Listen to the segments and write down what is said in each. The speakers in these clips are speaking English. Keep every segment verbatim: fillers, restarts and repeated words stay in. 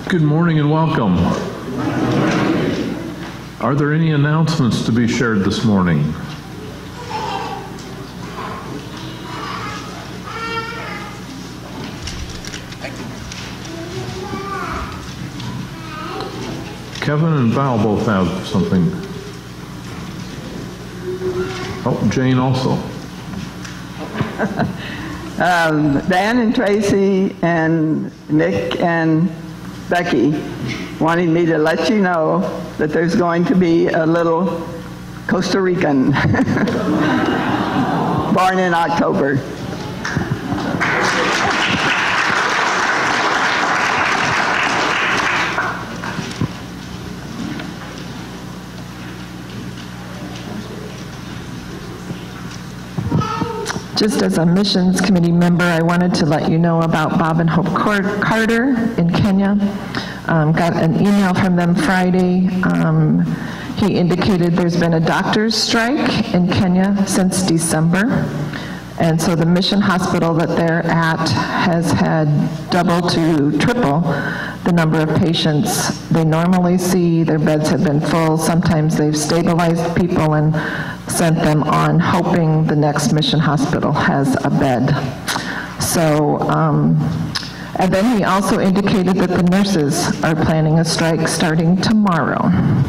Good morning and welcome. Are there any announcements to be shared this morning? Kevin and Val both have something. Oh, Jane also. um, Dan and Tracy and Nick and Becky wanted me to let you know that there's going to be a little Costa Rican born in October. Just as a missions committee member, I wanted to let you know about Bob and Hope Carter in Kenya. Um, got an email from them Friday. Um, he indicated there's been a doctor's strike in Kenya since December. And so the mission hospital that they're at has had double to triple the number of patients they normally see. Their beds have been full. Sometimes they've stabilized people and sent them on, hoping the next mission hospital has a bed. So, um, and then he also indicated that the nurses are planning a strike starting tomorrow.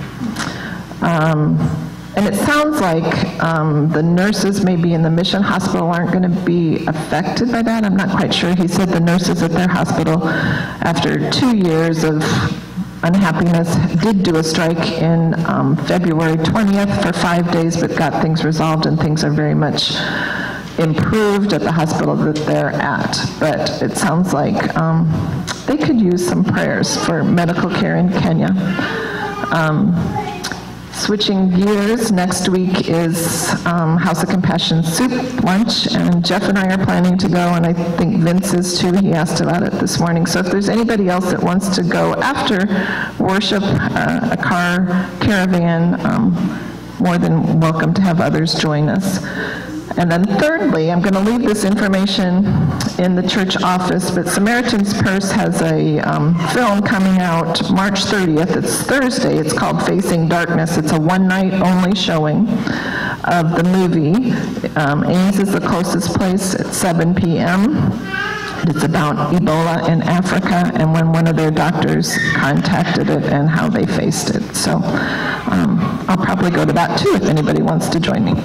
Um, and it sounds like um, the nurses maybe in the mission hospital aren't going to be affected by that. I'm not quite sure. He said the nurses at their hospital, after two years of unhappiness, did do a strike in um, February twentieth for five days, but got things resolved and things are very much improved at the hospital that they're at. But it sounds like um, they could use some prayers for medical care in Kenya. Um, Switching gears, next week is um, House of Compassion soup lunch, and Jeff and I are planning to go, and I think Vince is too. He asked about it this morning. So if there's anybody else that wants to go after worship, uh, a car caravan, um, more than welcome to have others join us. And then thirdly, I'm going to leave this information in the church office, but Samaritan's Purse has a um, film coming out March thirtieth. It's Thursday. It's called Facing Darkness. It's a one-night only showing of the movie. Um, Ames is the closest place at seven p m It's about Ebola in Africa and when one of their doctors contacted it and how they faced it. So um, I'll probably go to that too if anybody wants to join me.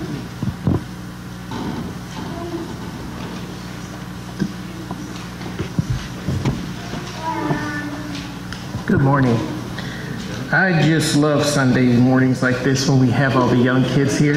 Good morning. I just love Sunday mornings like this when we have all the young kids here.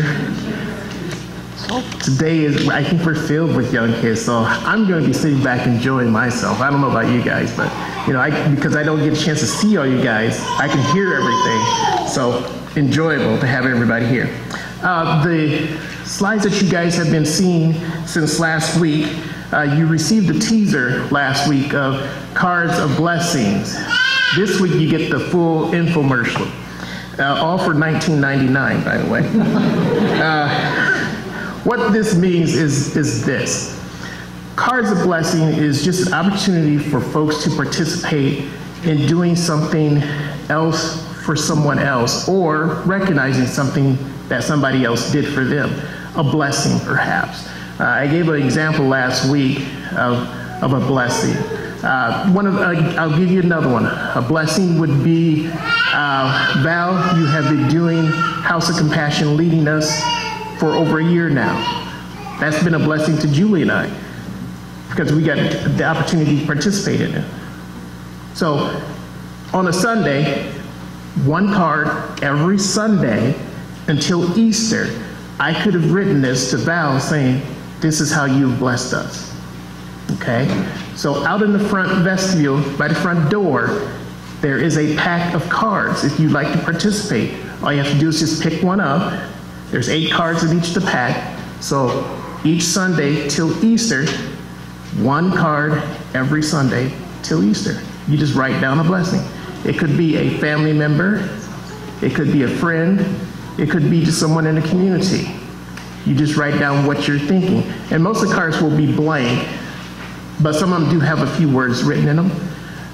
Today is, I think we're filled with young kids, so I'm going to be sitting back enjoying myself. I don't know about you guys, but you know, I, because I don't get a chance to see all you guys, I can hear everything. So enjoyable to have everybody here. Uh, the slides that you guys have been seeing since last week, uh, you received a teaser last week of Cards of Blessings. This week you get the full infomercial, uh, all for nineteen ninety-nine, by the way. uh, what this means is, is this. Cards of Blessing is just an opportunity for folks to participate in doing something else for someone else, or recognizing something that somebody else did for them, a blessing perhaps. Uh, I gave an example last week of, of a blessing. Uh, one of, uh, I'll give you another one. A blessing would be, uh, Val, you have been doing House of Compassion, leading us for over a year now. That's been a blessing to Julie and I, because we got the opportunity to participate in it. So on a Sunday, one card every Sunday until Easter, I could have written this to Val saying, this is how you've blessed us. Okay? So out in the front vestibule, by the front door, there is a pack of cards if you'd like to participate. All you have to do is just pick one up. There's eight cards in each of the pack. So each Sunday till Easter, one card every Sunday till Easter. You just write down a blessing. It could be a family member. It could be a friend. It could be just someone in the community. You just write down what you're thinking. And most of the cards will be blank, but some of them do have a few words written in them.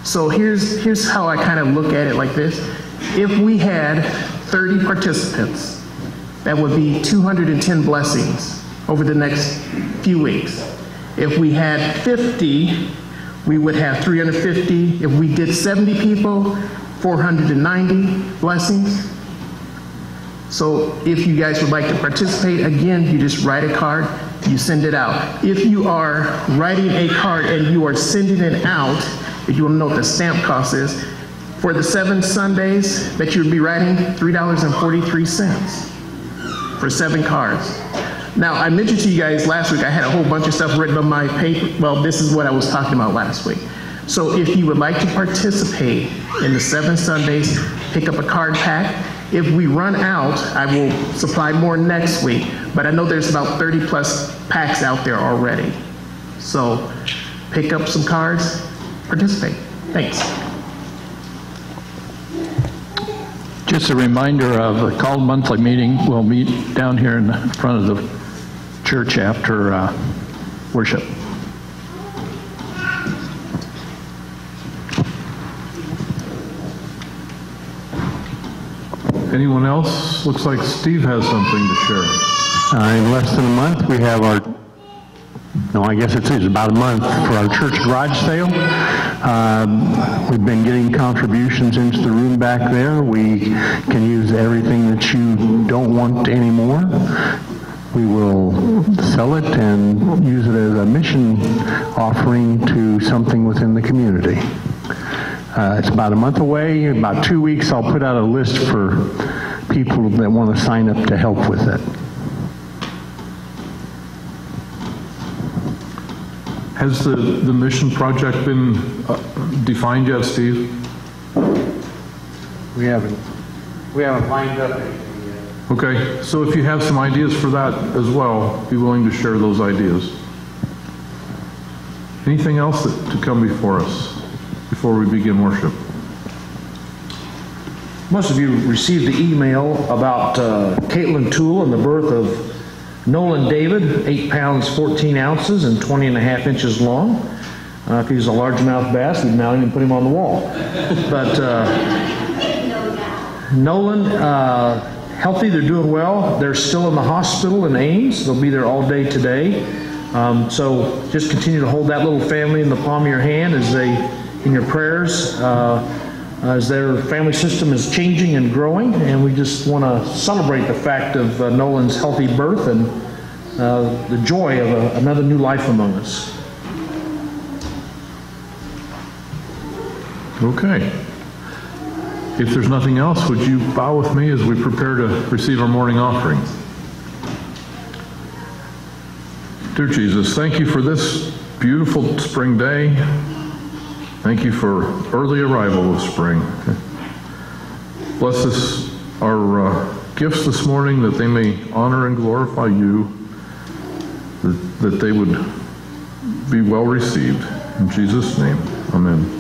So here's, here's how I kind of look at it like this. If we had thirty participants, that would be two hundred ten blessings over the next few weeks. If we had fifty, we would have three hundred fifty. If we did seventy people, four hundred ninety blessings. So if you guys would like to participate, again, you just write a card, you send it out. If you are writing a card and you are sending it out, if you want to know what the stamp cost is, for the seven Sundays that you would be writing, three dollars and forty-three cents for seven cards. Now, I mentioned to you guys last week, I had a whole bunch of stuff written on my paper. Well, this is what I was talking about last week. So if you would like to participate in the seven Sundays, pick up a card pack. If we run out, I will supply more next week, but I know there's about thirty plus packs out there already. So pick up some cards, participate. Thanks. Just a reminder of the called monthly meeting. We'll meet down here in front of the church after uh, worship. Anyone else? Looks like Steve has something to share. Uh, in less than a month, we have our, no, I guess it's, it's about a month for our church garage sale. Um, we've been getting contributions into the room back there. We can use everything that you don't want anymore. We will sell it and use it as a mission offering to something within the community. Uh, it's about a month away. In about two weeks, I'll put out a list for people that want to sign up to help with it. Has the, the mission project been uh, defined yet, Steve? We haven't, we haven't lined up anything yet. Okay, so if you have some ideas for that as well, be willing to share those ideas. Anything else that, to come before us, before we begin worship? Most of you received the email about uh, Caitlin Toole and the birth of Nolan David, eight pounds, fourteen ounces, and twenty and a half inches long. Uh, if he's a largemouth bass, we'd mount him and put him on the wall. But uh, Nolan, uh, healthy, they're doing well. They're still in the hospital in Ames. They'll be there all day today. Um, so just continue to hold that little family in the palm of your hand as they, in your prayers, uh, as their family system is changing and growing, and we just want to celebrate the fact of uh, Nolan's healthy birth and uh, the joy of a, another new life among us. Okay. If there's nothing else, would you bow with me as we prepare to receive our morning offering? Dear Jesus, thank you for this beautiful spring day. Thank you for early arrival of spring. Bless this, our uh, gifts this morning, that they may honor and glorify you, that, that they would be well received. In Jesus' name, amen.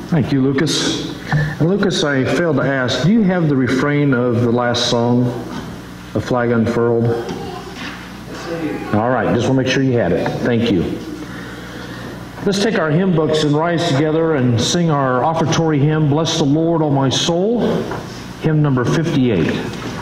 Thank you, Lucas. And Lucas, I failed to ask, do you have the refrain of the last song, The Flag Unfurled? All right, just want to make sure you had it. Thank you. Let's take our hymn books and rise together and sing our offertory hymn, Bless the Lord, O my soul, hymn number fifty-eight.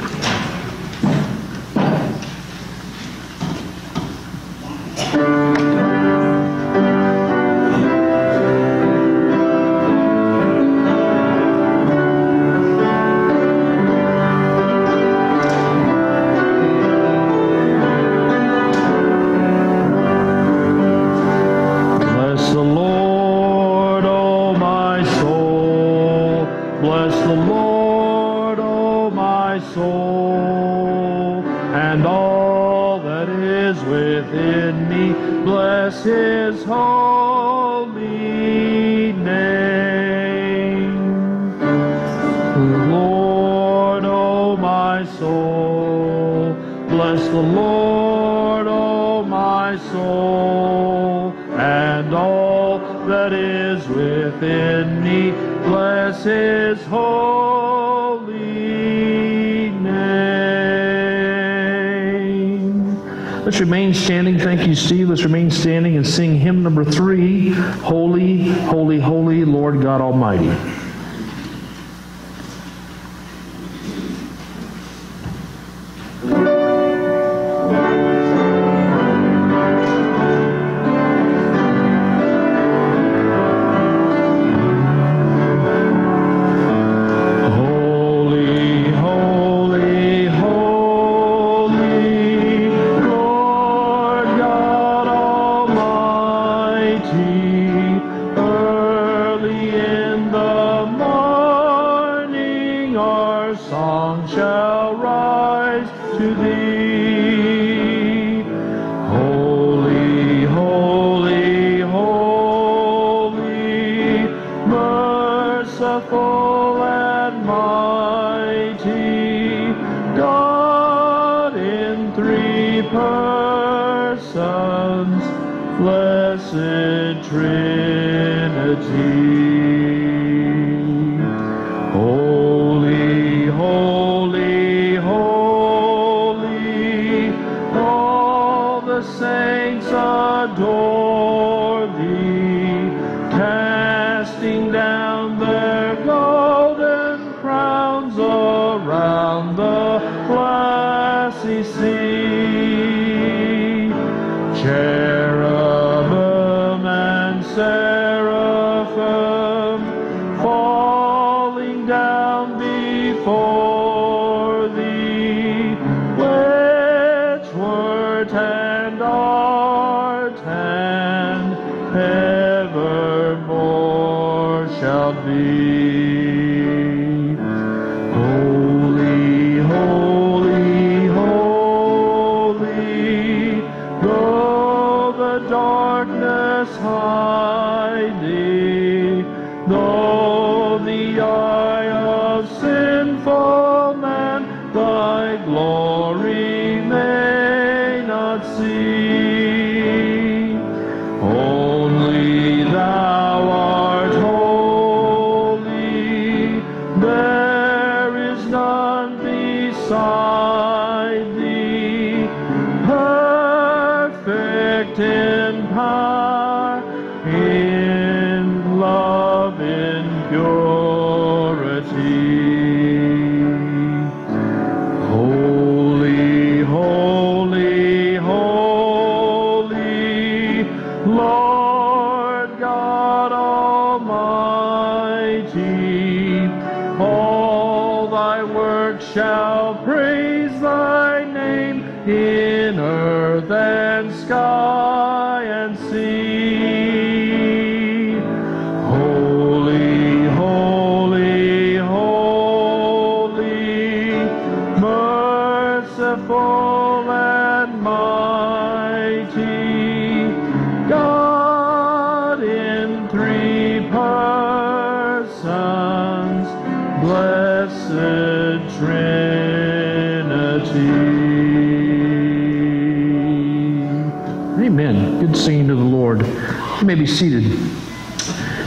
Let's remain standing. Thank you, Steve. Let's remain standing and sing hymn number three, Holy, Holy, Holy, Lord God Almighty.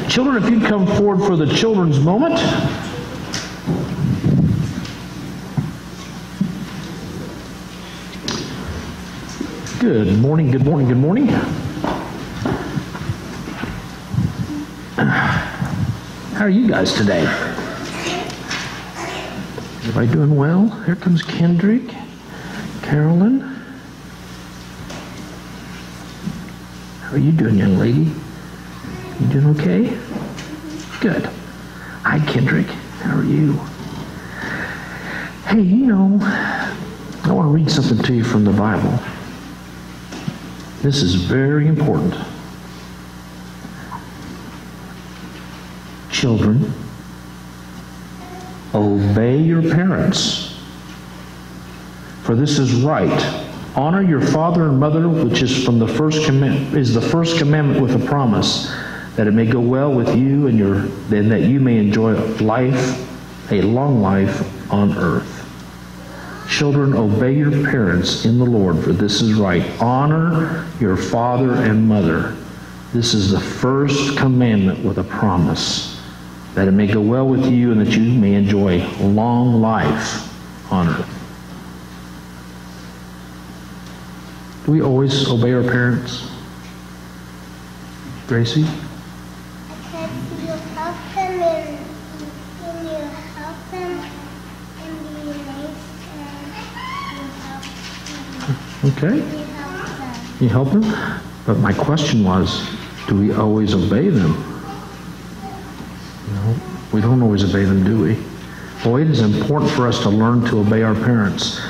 Children, if you'd come forward for the children's moment. Good morning, good morning, good morning. How are you guys today? Everybody doing well? Here comes Kendrick, Carolyn. How are you doing, young lady? You doing okay? Good. Hi, Kendrick. How are you? Hey, you know, I want to read something to you from the Bible. This is very important. Children, obey your parents, for this is right. Honor your father and mother, which is from the first command, is the first commandment with a promise, that it may go well with you and your, and that you may enjoy life, a long life on earth. Children, obey your parents in the Lord, for this is right. Honor your father and mother. This is the first commandment with a promise, that it may go well with you and that you may enjoy long life on earth. Do we always obey our parents? Gracie? Because you help them and, and you help them and be nice and you help them. Okay. You help them. You help them? But my question was, do we always obey them? No, we don't always obey them, do we? Boy, it is important for us to learn to obey our parents.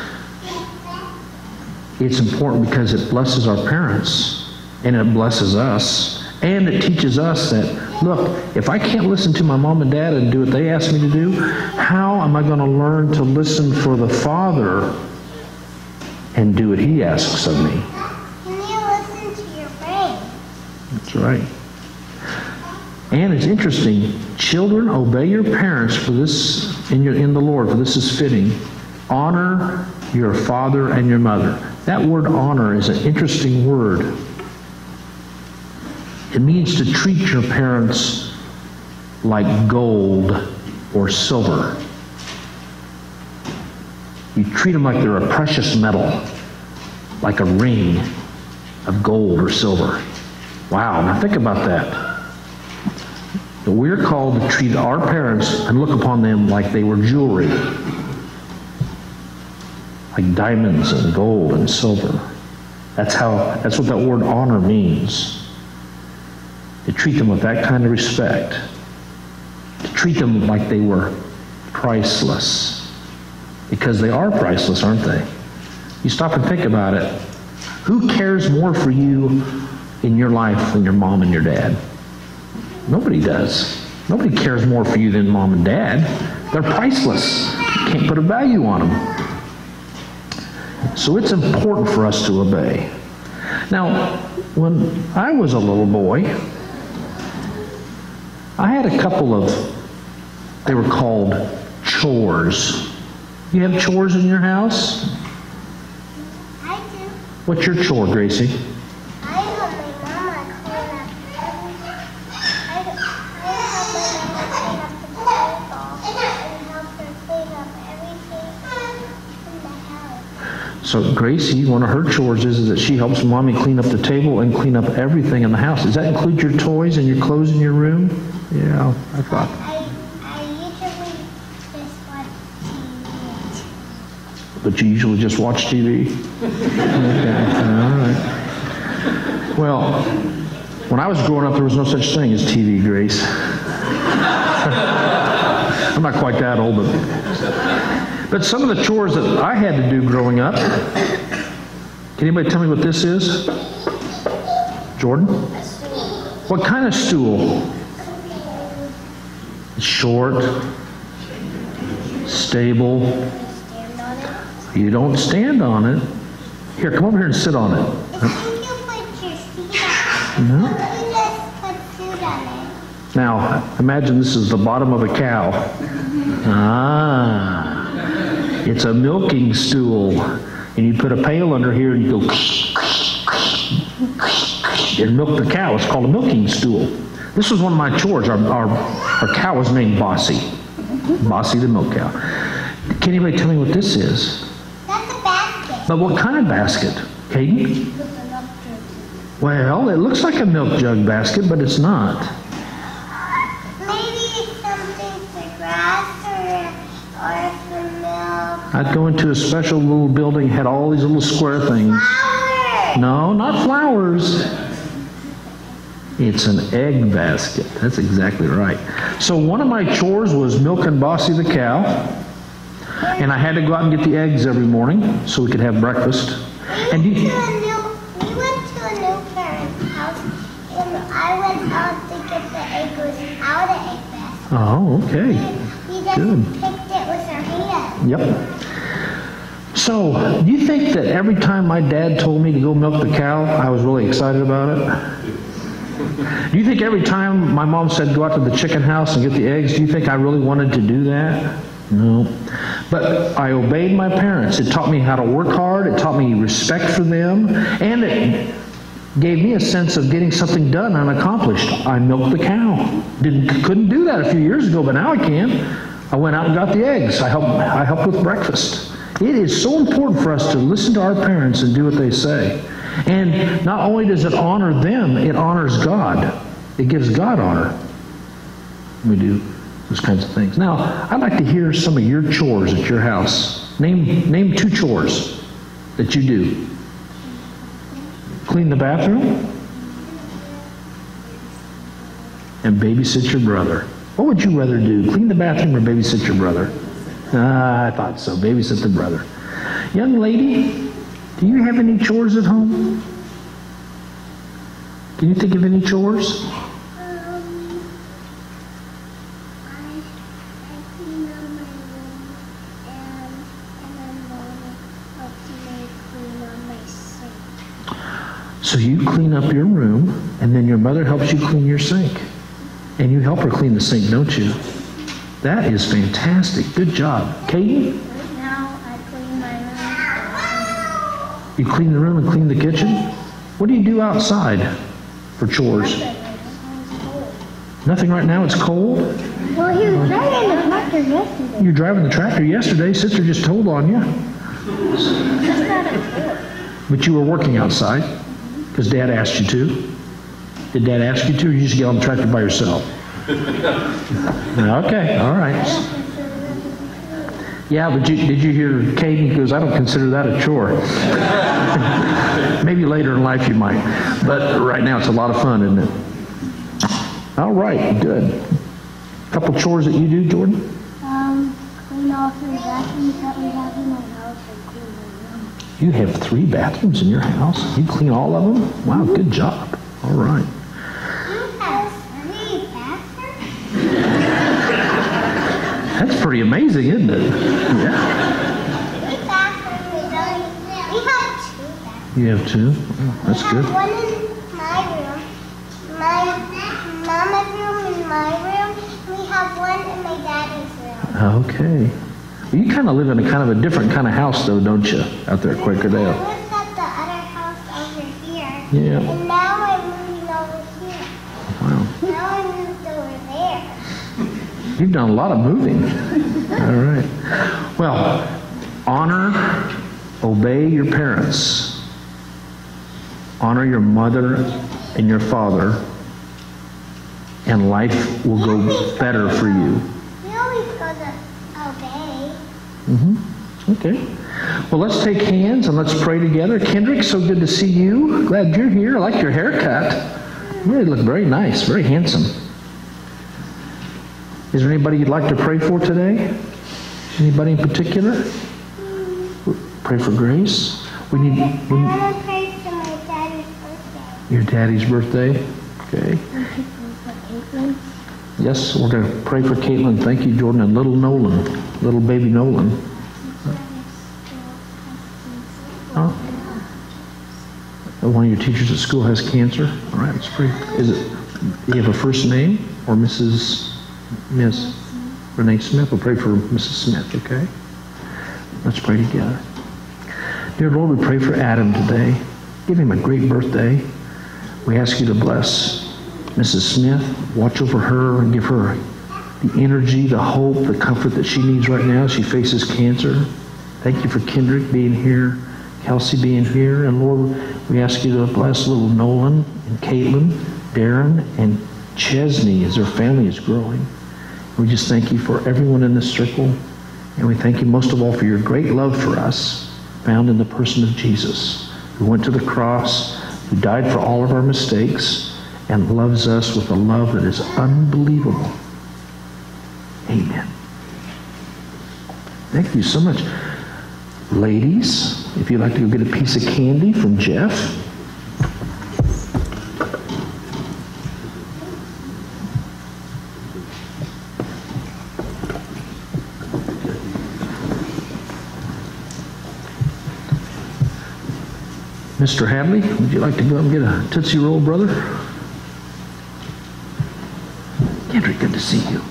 It's important because it blesses our parents, and it blesses us, and it teaches us that, look, if I can't listen to my mom and dad and do what they ask me to do, how am I going to learn to listen for the Father and do what He asks of me? You need to listen to your brain. That's right. And it's interesting, children, obey your parents for this in your in the Lord, for this is fitting. Honor your father and your mother. That word honor is an interesting word. It means to treat your parents like gold or silver. You treat them like they're a precious metal, like a ring of gold or silver. Wow, now think about that. We're called to treat our parents and look upon them like they were jewelry, like diamonds and gold and silver. That's how, that's what that word honor means. To treat them with that kind of respect. To treat them like they were priceless. Because they are priceless, aren't they? You stop and think about it. Who cares more for you in your life than your mom and your dad? Nobody does. Nobody cares more for you than mom and dad. They're priceless. You can't put a value on them. So it's important for us to obey. Now, when I was a little boy, I had a couple of, they were called chores. You have chores in your house? I do. What's your chore, Gracie? I help my mama clean up everything. I, I help my mama clean up the table and help her clean up everything in the house. So Gracie, one of her chores is, is that she helps Mommy clean up the table and clean up everything in the house. Does that include your toys and your clothes in your room? Yeah, I thought. I, I usually just watch T V. But you usually just watch T V? Okay, all right. Well, when I was growing up, there was no such thing as T V, Grace. I'm not quite that old, but... But some of the chores that I had to do growing up, can anybody tell me what this is? Jordan? What kind of stool? It's short, stable. You don't stand on it. Here, come over here and sit on it. If you put your feet on No. you just put food on it. Now, imagine this is the bottom of a cow. Ah. It's a milking stool. And you put a pail under here and you go and milk the cow. It's called a milking stool. This was one of my chores. Our, our, our cow was named Bossy. Bossy the milk cow. Can anybody tell me what this is? That's a basket. But what kind of basket? Katie? Well, it looks like a milk jug basket, but it's not. Maybe something for grass or, or for milk. I'd go into a special little building, had all these little square things. Flowers. No, not flowers. It's an egg basket. That's exactly right. So one of my chores was milking Bossy the cow. And I had to go out and get the eggs every morning so we could have breakfast. And We you, went to a new, we went to a new parent's house, and I went out to get the egg was out of egg basket. oh, okay. We just Good. picked it with our hand. Yep. So, do you think that every time my dad told me to go milk the cow, I was really excited about it? Do you think every time my mom said go out to the chicken house and get the eggs, do you think I really wanted to do that? No. But I obeyed my parents. It taught me how to work hard. It taught me respect for them. And it gave me a sense of getting something done and accomplished. I milked the cow. Didn't, couldn't do that a few years ago, but now I can. I went out and got the eggs. I helped, I helped with breakfast. It is so important for us to listen to our parents and do what they say. And not only does it honor them, it honors God. It gives God honor. We do those kinds of things. Now, I'd like to hear some of your chores at your house. Name, name two chores that you do. Clean the bathroom and babysit your brother. What would you rather do? Clean the bathroom or babysit your brother? Ah, I thought so. Babysit the brother. Young lady, do you have any chores at home? Can you think of any chores? Um, I, I clean up my room, and, and my mom helps me clean up my sink. So you clean up your room, and then your mother helps you clean your sink. And you help her clean the sink, don't you? That is fantastic. Good job. Katie? Right now, I clean my room. You clean the room and clean the kitchen? What do you do outside for chores? Nothing right now? It's cold? Well, he was driving the tractor yesterday. You're driving the tractor yesterday. Sister just told on you. That's not a chore. But you were working outside because Dad asked you to. Did Dad ask you to, or you just get on the tractor by yourself? Okay, all right. Yeah, but you, did you hear Katie goes, I don't consider that a chore. Maybe later in life you might. But right now it's a lot of fun, isn't it? All right, good. Couple chores that you do, Jordan? Um, clean all three bathrooms that we have in my house and clean my room. You have three bathrooms in your house? You clean all of them? Wow, good job. All right. You have three bathrooms? That's pretty amazing, isn't it? Yeah. Three bathrooms, we don't, we have two bathrooms. You have two? Oh, that's We good. have one in my room, my mama's room and my room. We have one in my daddy's room. Okay. Well, you kind of live in a kind of a different kind of house, though, don't you? Out there at Quakerdale. I lived at the other house over here. Yeah. And now I'm moving over here. Wow. Now I moved over there. You've done a lot of moving. All right. Well, honor, obey your parents. Honor your mother and your father, and life will go better for you. We always go to obey. Mm-hmm. Okay. Well, let's take hands and let's pray together. Kendrick, so good to see you. Glad you're here. I like your haircut. You really look very nice, very handsome. Is there anybody you'd like to pray for today? Anybody in particular? Pray for Grace. We need. We need I want to pray for my daddy's birthday. your daddy's birthday. Okay. We could pray for Caitlin. Yes, we're going to pray for Caitlin. Thank you, Jordan, and little Nolan, little baby Nolan. Oh. One of your teachers at school has cancer. All right, let's pray. Is it? Do you have a first name or Missus Miss Renee Smith? We'll pray for Missus Smith. Okay. Let's pray together. Dear Lord, we pray for Adam today. Give him a great birthday. We ask you to bless Missus Smith. Watch over her and give her the energy, the hope, the comfort that she needs right now. She faces cancer. Thank you for Kendrick being here, Kelsey being here. And Lord, we ask you to bless little Nolan and Caitlin, Darren, and Chesney as their family is growing. We just thank you for everyone in this circle. And we thank you most of all for your great love for us, found in the person of Jesus, who went to the cross, who died for all of our mistakes, and loves us with a love that is unbelievable. Amen. Thank you so much. Ladies, if you'd like to go get a piece of candy from Jeff. Mister Hadley, would you like to go and get a Tootsie Roll, brother? Kendrick, good to see you.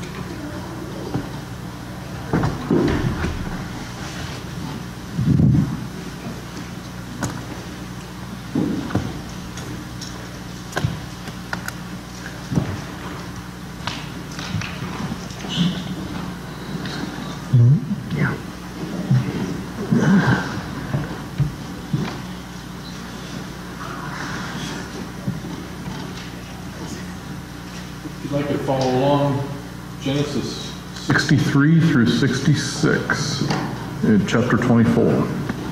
sixty-three through sixty-six in chapter twenty-four.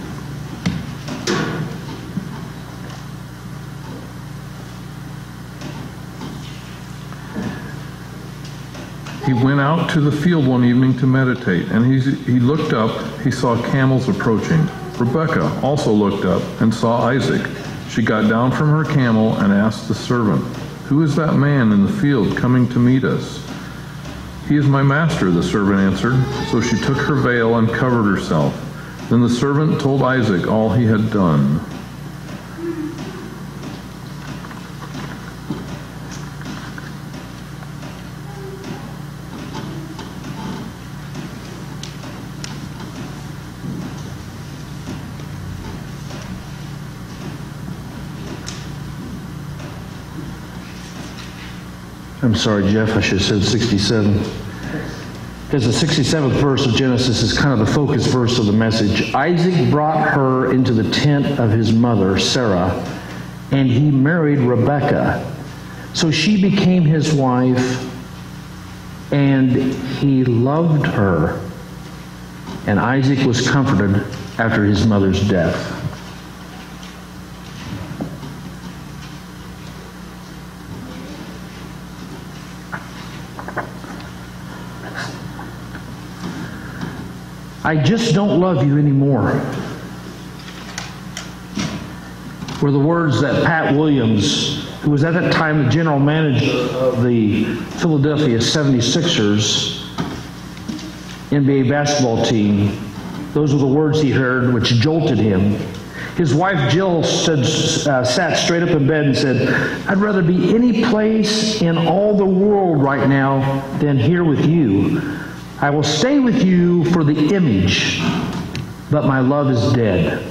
He went out to the field one evening to meditate, and he, he looked up, he saw camels approaching. Rebekah also looked up and saw Isaac. She got down from her camel and asked the servant, "Who is that man in the field coming to meet us?" "He is my master," the servant answered. So she took her veil and covered herself. Then the servant told Isaac all he had done. I'm sorry, Jeff, I should have said sixty-seven. Because the sixty-seventh verse of Genesis is kind of the focus verse of the message. Isaac brought her into the tent of his mother, Sarah, and he married Rebekah. So she became his wife, and he loved her. And Isaac was comforted after his mother's death. "I just don't love you anymore" were the words that Pat Williams, who was at that time the general manager of the Philadelphia seventy-sixers N B A basketball team, those were the words he heard which jolted him. His wife Jill stood, uh, sat straight up in bed and said, "I'd rather be any place in all the world right now than here with you. I will stay with you for the image, but my love is dead."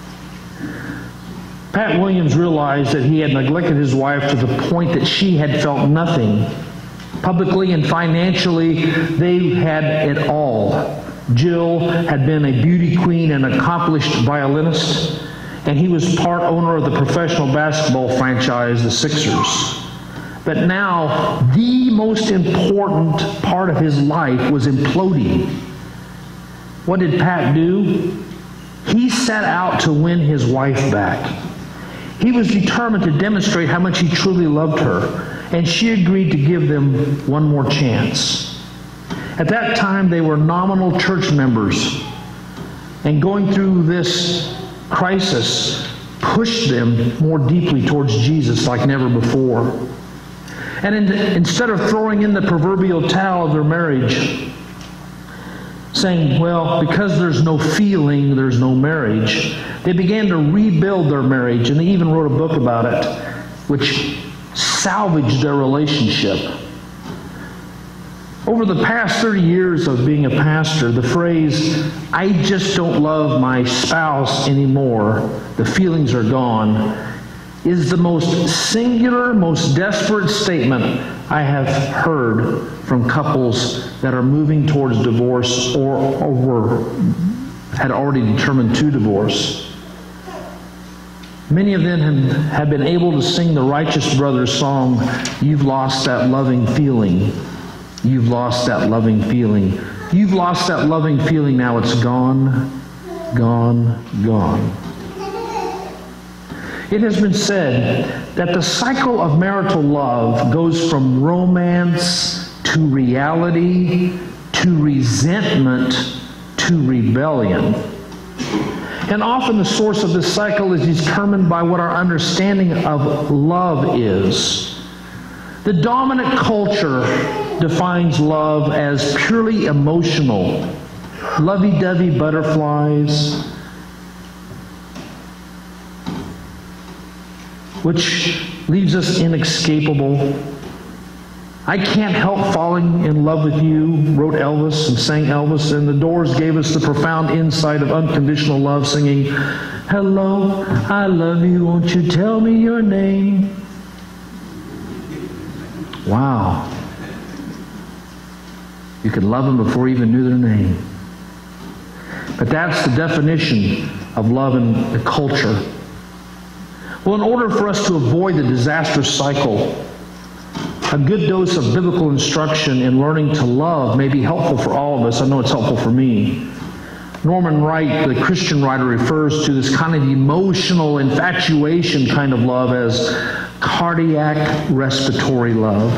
Pat Williams realized that he had neglected his wife to the point that she had felt nothing. Publicly and financially, they had it all. Jill had been a beauty queen and accomplished violinist, and he was part owner of the professional basketball franchise, the Sixers. But now, the most important part of his life was imploding. What did Pat do? He set out to win his wife back. He was determined to demonstrate how much he truly loved her, and she agreed to give them one more chance. At that time, they were nominal church members, and going through this crisis pushed them more deeply towards Jesus like never before. And in, instead of throwing in the proverbial towel of their marriage, saying, well, because there's no feeling, there's no marriage, they began to rebuild their marriage, and they even wrote a book about it, which salvaged their relationship. Over the past thirty years of being a pastor, the phrase, "I just don't love my spouse anymore, the feelings are gone," is the most singular, most desperate statement I have heard from couples that are moving towards divorce or, or were, had already determined to divorce. Many of them have been able to sing the Righteous Brothers song, "You've lost that loving feeling. You've lost that loving feeling. You've lost that loving feeling, now it's gone, gone, gone." It has been said that the cycle of marital love goes from romance to reality to resentment to rebellion. And often the source of this cycle is determined by what our understanding of love is. The dominant culture defines love as purely emotional, lovey-dovey butterflies, which leaves us inescapable. "I can't help falling in love with you," wrote Elvis and sang Elvis, and the Doors gave us the profound insight of unconditional love, singing, "Hello, I love you, won't you tell me your name?" Wow. You could love them before you even knew their name. But that's the definition of love in the culture. Well, in order for us to avoid the disastrous cycle, a good dose of biblical instruction in learning to love may be helpful for all of us. I know it's helpful for me. Norman Wright, the Christian writer, refers to this kind of emotional infatuation kind of love as cardiac respiratory love.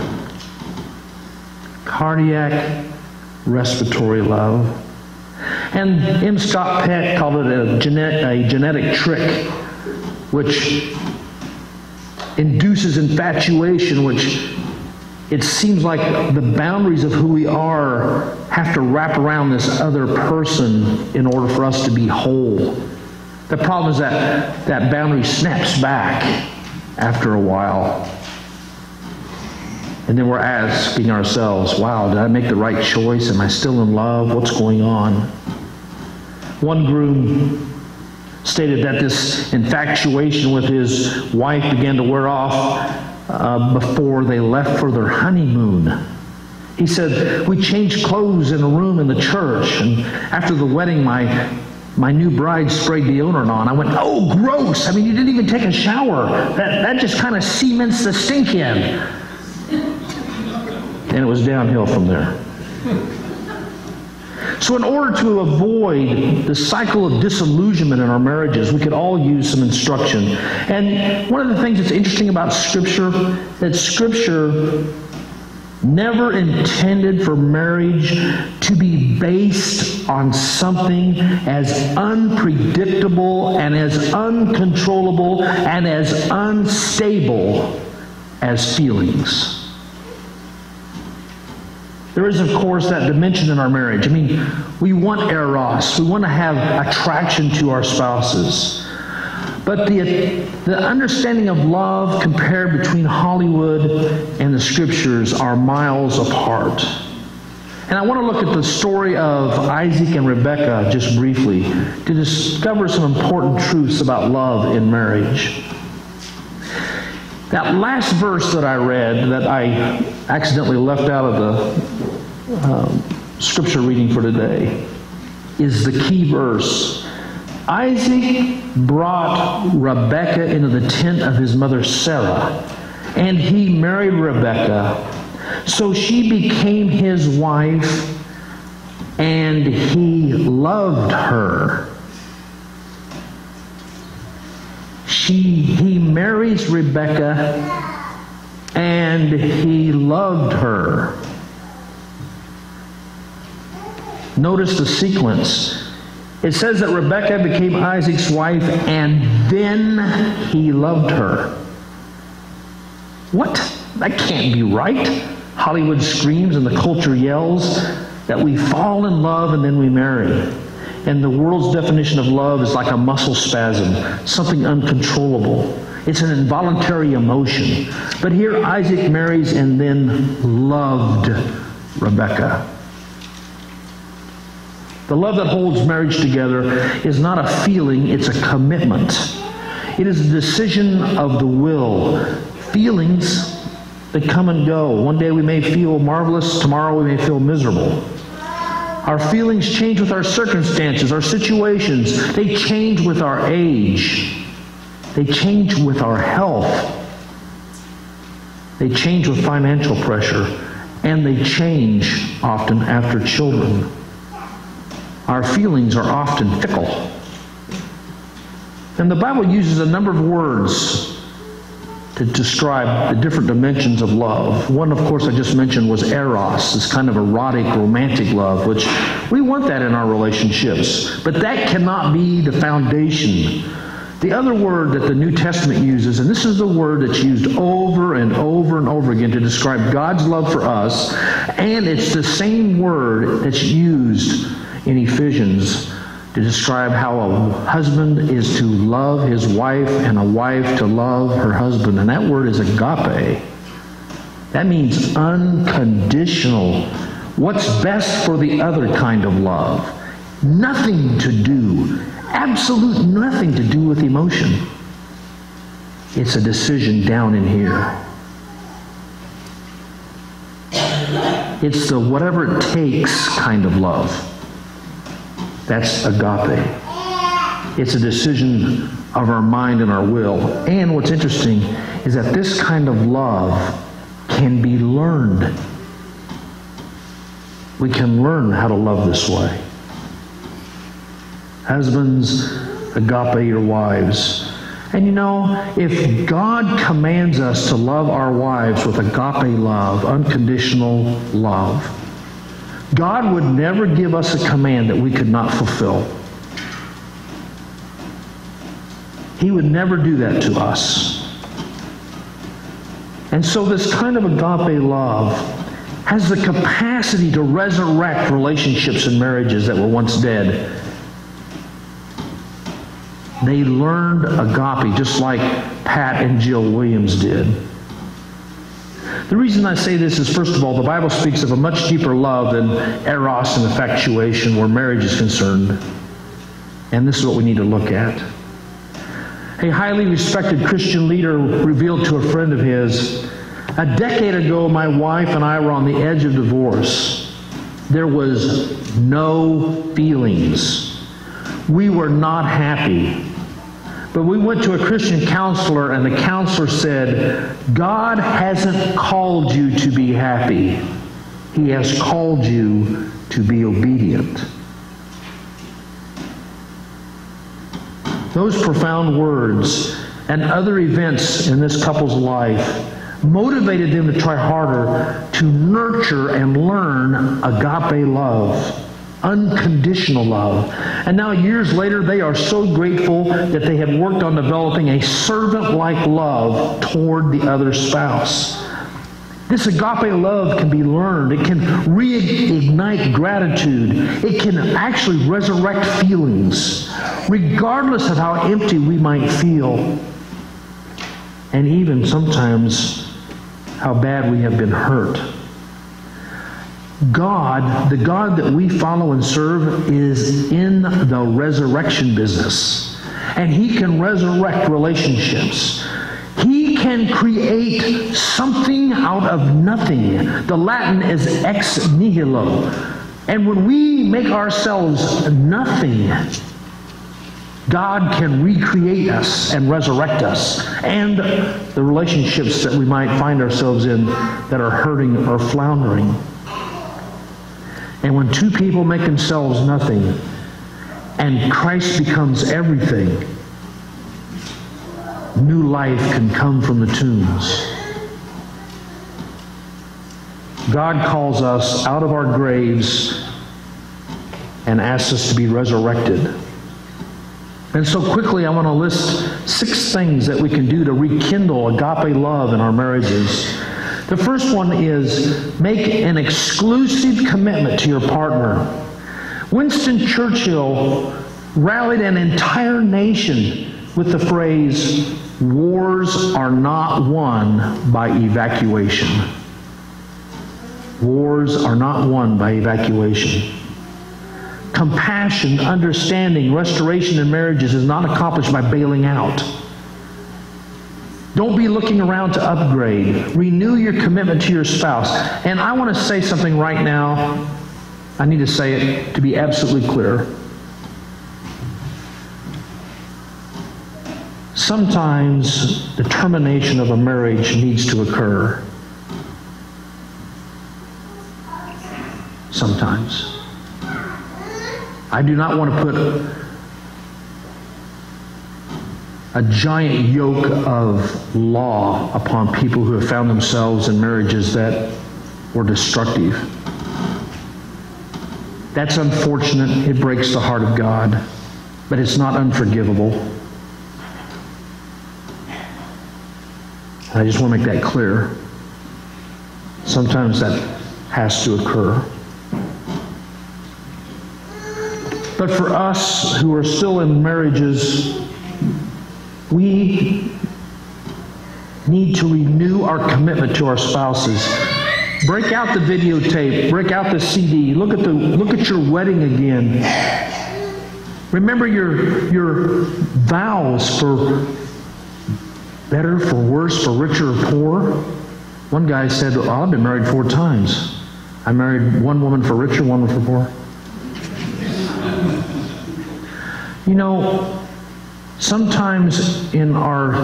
Cardiac respiratory love. And M. Scott Peck called it a, genet- a genetic trick, which induces infatuation, which it seems like the boundaries of who we are have to wrap around this other person in order for us to be whole. The problem is that that boundary snaps back after a while. And then we're asking ourselves, wow, did I make the right choice? Am I still in love? What's going on? One groom stated that this infatuation with his wife began to wear off uh, before they left for their honeymoon. He said, "We changed clothes in a room in the church, and after the wedding, my my new bride sprayed deodorant on. I went, oh, gross. I mean, you didn't even take a shower. That, that just kind of cements the stink in." And it was downhill from there. So in order to avoid the cycle of disillusionment in our marriages, we could all use some instruction. And one of the things that's interesting about Scripture, that Scripture never intended for marriage to be based on something as unpredictable and as uncontrollable and as unstable as feelings. There is, of course, that dimension in our marriage. I mean, we want eros. We want to have attraction to our spouses. But the, the understanding of love compared between Hollywood and the Scriptures are miles apart. And I want to look at the story of Isaac and Rebekah just briefly to discover some important truths about love in marriage. That last verse that I read, that I accidentally left out of the um, scripture reading for today, is the key verse. Isaac brought Rebekah into the tent of his mother Sarah, and he married Rebekah. So she became his wife, and he loved her. She, he marries Rebekah, and he loved her. Notice the sequence. It says that Rebekah became Isaac's wife, and then he loved her. What? That can't be right. Hollywood screams and the culture yells that we fall in love and then we marry. And the world's definition of love is like a muscle spasm, something uncontrollable. It's an involuntary emotion. But here Isaac marries and then loved Rebekah. The love that holds marriage together is not a feeling, it's a commitment. It is a decision of the will. Feelings that come and go. One day we may feel marvelous, tomorrow we may feel miserable. Our feelings change with our circumstances, our situations. They change with our age. They change with our health. They change with financial pressure. And they change often after children. Our feelings are often fickle. And the Bible uses a number of words to describe the different dimensions of love. One, of course, I just mentioned was eros, this kind of erotic, romantic love, which we want that in our relationships. But that cannot be the foundation. The other word that the New Testament uses, and this is the word that's used over and over and over again to describe God's love for us, and it's the same word that's used in Ephesians to describe how a husband is to love his wife and a wife to love her husband. And that word is agape. That means unconditional. What's best for the other kind of love. Nothing to do, absolute nothing to do with emotion. It's a decision down in here. It's the whatever it takes kind of love. That's agape. It's a decision of our mind and our will. And what's interesting is that this kind of love can be learned. We can learn how to love this way. Husbands, agape your wives. And you know, if God commands us to love our wives with agape love, unconditional love, God would never give us a command that we could not fulfill. He would never do that to us. And so this kind of agape love has the capacity to resurrect relationships and marriages that were once dead. They learned agape just like Pat and Jill Williams did. The reason I say this is, first of all, the Bible speaks of a much deeper love than eros and infatuation where marriage is concerned. And this is what we need to look at. A highly respected Christian leader revealed to a friend of his, a decade ago my wife and I were on the edge of divorce. There was no feelings. We were not happy. But we went to a Christian counselor, and the counselor said, God hasn't called you to be happy. He has called you to be obedient. Those profound words and other events in this couple's life motivated them to try harder to nurture and learn agape love. Unconditional love. And now years later, they are so grateful that they had worked on developing a servant-like love toward the other spouse. This agape love can be learned. It can reignite gratitude. It can actually resurrect feelings, regardless of how empty we might feel, and even sometimes how bad we have been hurt. God, the God that we follow and serve, is in the resurrection business. And He can resurrect relationships. He can create something out of nothing. The Latin is ex nihilo. And when we make ourselves nothing, God can recreate us and resurrect us. And the relationships that we might find ourselves in that are hurting or floundering. And when two people make themselves nothing and Christ becomes everything, new life can come from the tombs. God calls us out of our graves and asks us to be resurrected. And so quickly I want to list six things that we can do to rekindle agape love in our marriages. The first one is make an exclusive commitment to your partner. Winston Churchill rallied an entire nation with the phrase, wars are not won by evacuation. Wars are not won by evacuation. Compassion, understanding, restoration in marriages is not accomplished by bailing out. Don't be looking around to upgrade. Renew your commitment to your spouse. And I want to say something right now. I need to say it to be absolutely clear. Sometimes the termination of a marriage needs to occur. Sometimes. I do not want to put a giant yoke of law upon people who have found themselves in marriages that were destructive. That's unfortunate. It breaks the heart of God, but it's not unforgivable. I just want to make that clear. Sometimes that has to occur. But for us who are still in marriages, we need to renew our commitment to our spouses. Break out the videotape, break out the C D, look at the look at your wedding again. Remember your your vows for better, for worse, for richer or poor. One guy said, oh, I've been married four times. I married one woman for richer, one for poor. You know, sometimes in our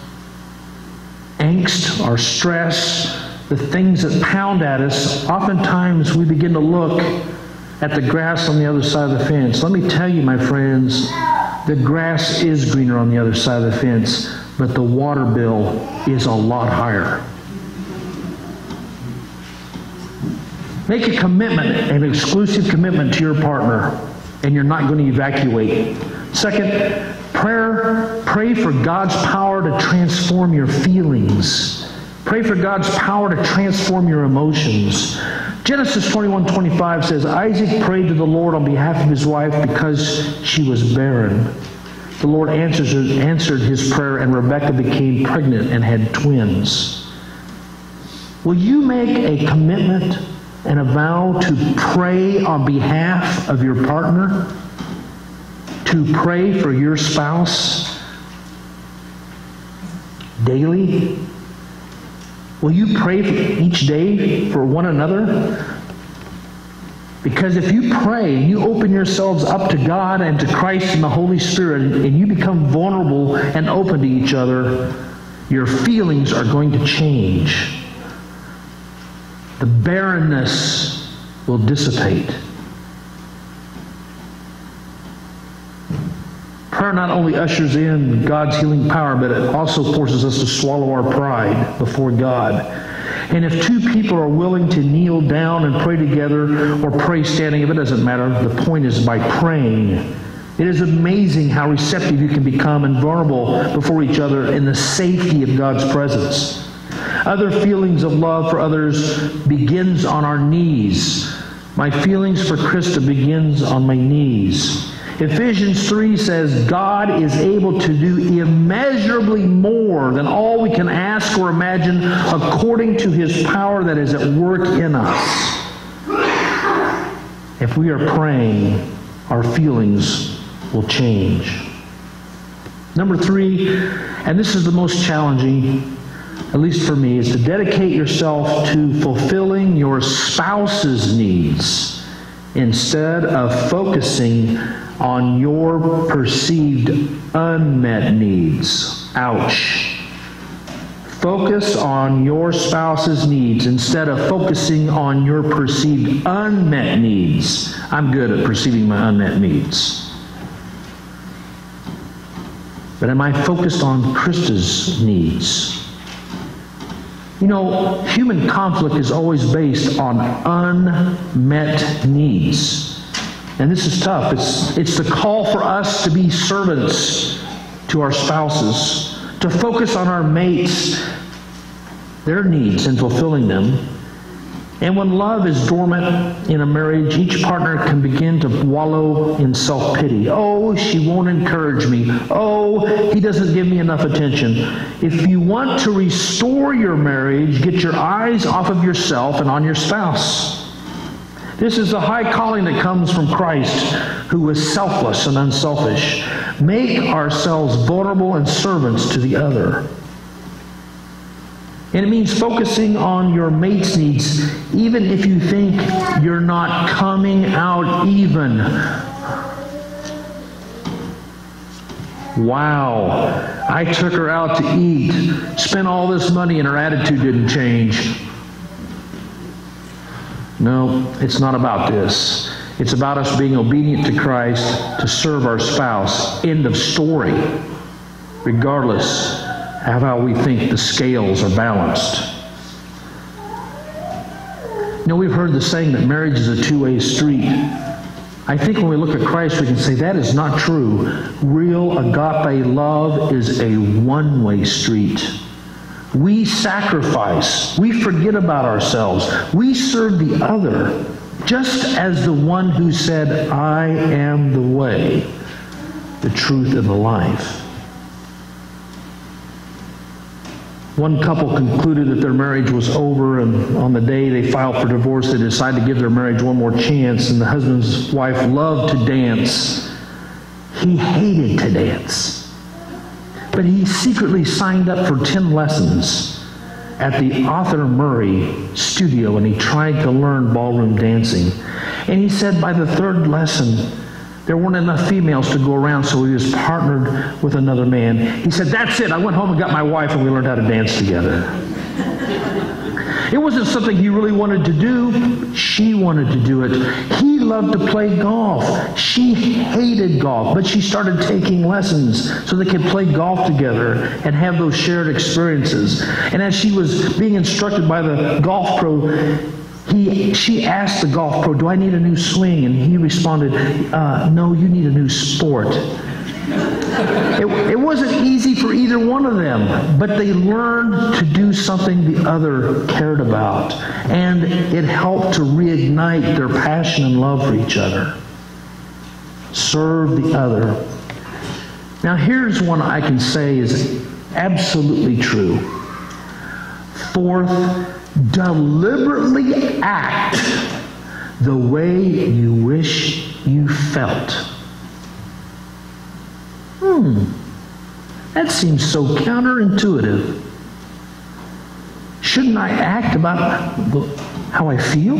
angst, our stress, the things that pound at us, oftentimes we begin to look at the grass on the other side of the fence. Let me tell you, my friends, the grass is greener on the other side of the fence, but the water bill is a lot higher. Make a commitment, an exclusive commitment to your partner, and you're not going to evacuate. Second, prayer, pray for God's power to transform your feelings. Pray for God's power to transform your emotions. Genesis twenty-one twenty-five says, Isaac prayed to the Lord on behalf of his wife because she was barren. The Lord answers, answered his prayer, and Rebekah became pregnant and had twins. Will you make a commitment and a vow to pray on behalf of your partner? To pray for your spouse daily? Will you pray for each day for one another? Because if you pray, you open yourselves up to God and to Christ and the Holy Spirit, and you become vulnerable and open to each other, your feelings are going to change. The barrenness will dissipate. Prayer not only ushers in God's healing power, but it also forces us to swallow our pride before God. And if two people are willing to kneel down and pray together, or pray standing, if it doesn't matter, the point is by praying. It is amazing how receptive you can become and vulnerable before each other in the safety of God's presence. Other feelings of love for others begins on our knees. My feelings for Krista begins on my knees. Ephesians three says, God is able to do immeasurably more than all we can ask or imagine according to his power that is at work in us. If we are praying, our feelings will change. Number three, and this is the most challenging, at least for me, is to dedicate yourself to fulfilling your spouse's needs instead of focusing on your perceived unmet needs. Ouch. Focus on your spouse's needs instead of focusing on your perceived unmet needs. I'm good at perceiving my unmet needs. But am I focused on Krista's needs? You know, human conflict is always based on unmet needs. And this is tough. It's, it's the call for us to be servants to our spouses, to focus on our mates, their needs, and fulfilling them. And when love is dormant in a marriage, each partner can begin to wallow in self-pity. Oh, she won't encourage me. Oh, he doesn't give me enough attention. If you want to restore your marriage, get your eyes off of yourself and on your spouse. This is the high calling that comes from Christ, who was selfless and unselfish. Make ourselves vulnerable and servants to the other. And it means focusing on your mate's needs, even if you think you're not coming out even. Wow, I took her out to eat, spent all this money, and her attitude didn't change. No, it's not about this. It's about us being obedient to Christ to serve our spouse. End of story. Regardless of how we think the scales are balanced. You know, we've heard the saying that marriage is a two-way street. I think when we look at Christ, we can say that is not true. Real agape love is a one-way street. We sacrifice. We forget about ourselves. We serve the other, just as the one who said, I am the way, the truth, and the life. One couple concluded that their marriage was over, and on the day they filed for divorce, they decided to give their marriage one more chance, and the husband's wife loved to dance. He hated to dance. But he secretly signed up for ten lessons at the Arthur Murray studio, and he tried to learn ballroom dancing. And he said by the third lesson, there weren't enough females to go around, so he was partnered with another man. He said, that's it. I went home and got my wife, and we learned how to dance together. It wasn't something he really wanted to do. She wanted to do it. He loved to play golf. She hated golf, but she started taking lessons so they could play golf together and have those shared experiences. And as she was being instructed by the golf pro, He, she asked the golf pro, do I need a new swing? And he responded, uh, no, you need a new sport. It, it wasn't easy for either one of them, but they learned to do something the other cared about. And it helped to reignite their passion and love for each other. Serve the other. Now here's one I can say is absolutely true. Fourth, deliberately act the way you wish you felt. Hmm, that seems so counterintuitive. Shouldn't I act about how I feel?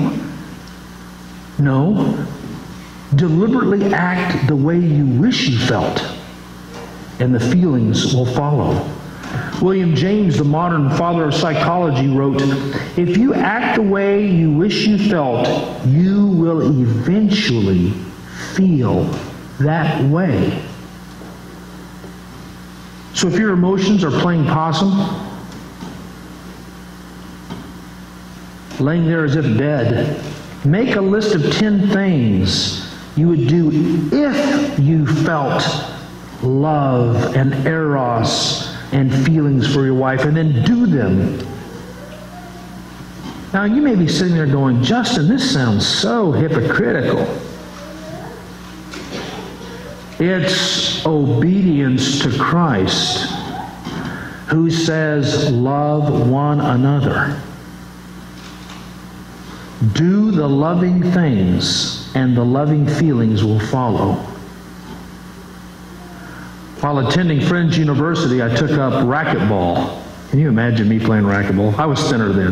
No. Deliberately act the way you wish you felt, and the feelings will follow. William James, the modern father of psychology, wrote, if you act the way you wish you felt, you will eventually feel that way. So if your emotions are playing possum, laying there as if dead, make a list of ten things you would do if you felt love and eros and feelings for your wife, and then do them. Now you may be sitting there going, Justin, this sounds so hypocritical. It's obedience to Christ, who says, love one another. Do the loving things, and the loving feelings will follow. While attending Friends University, I took up racquetball. Can you imagine me playing racquetball? I was thinner then.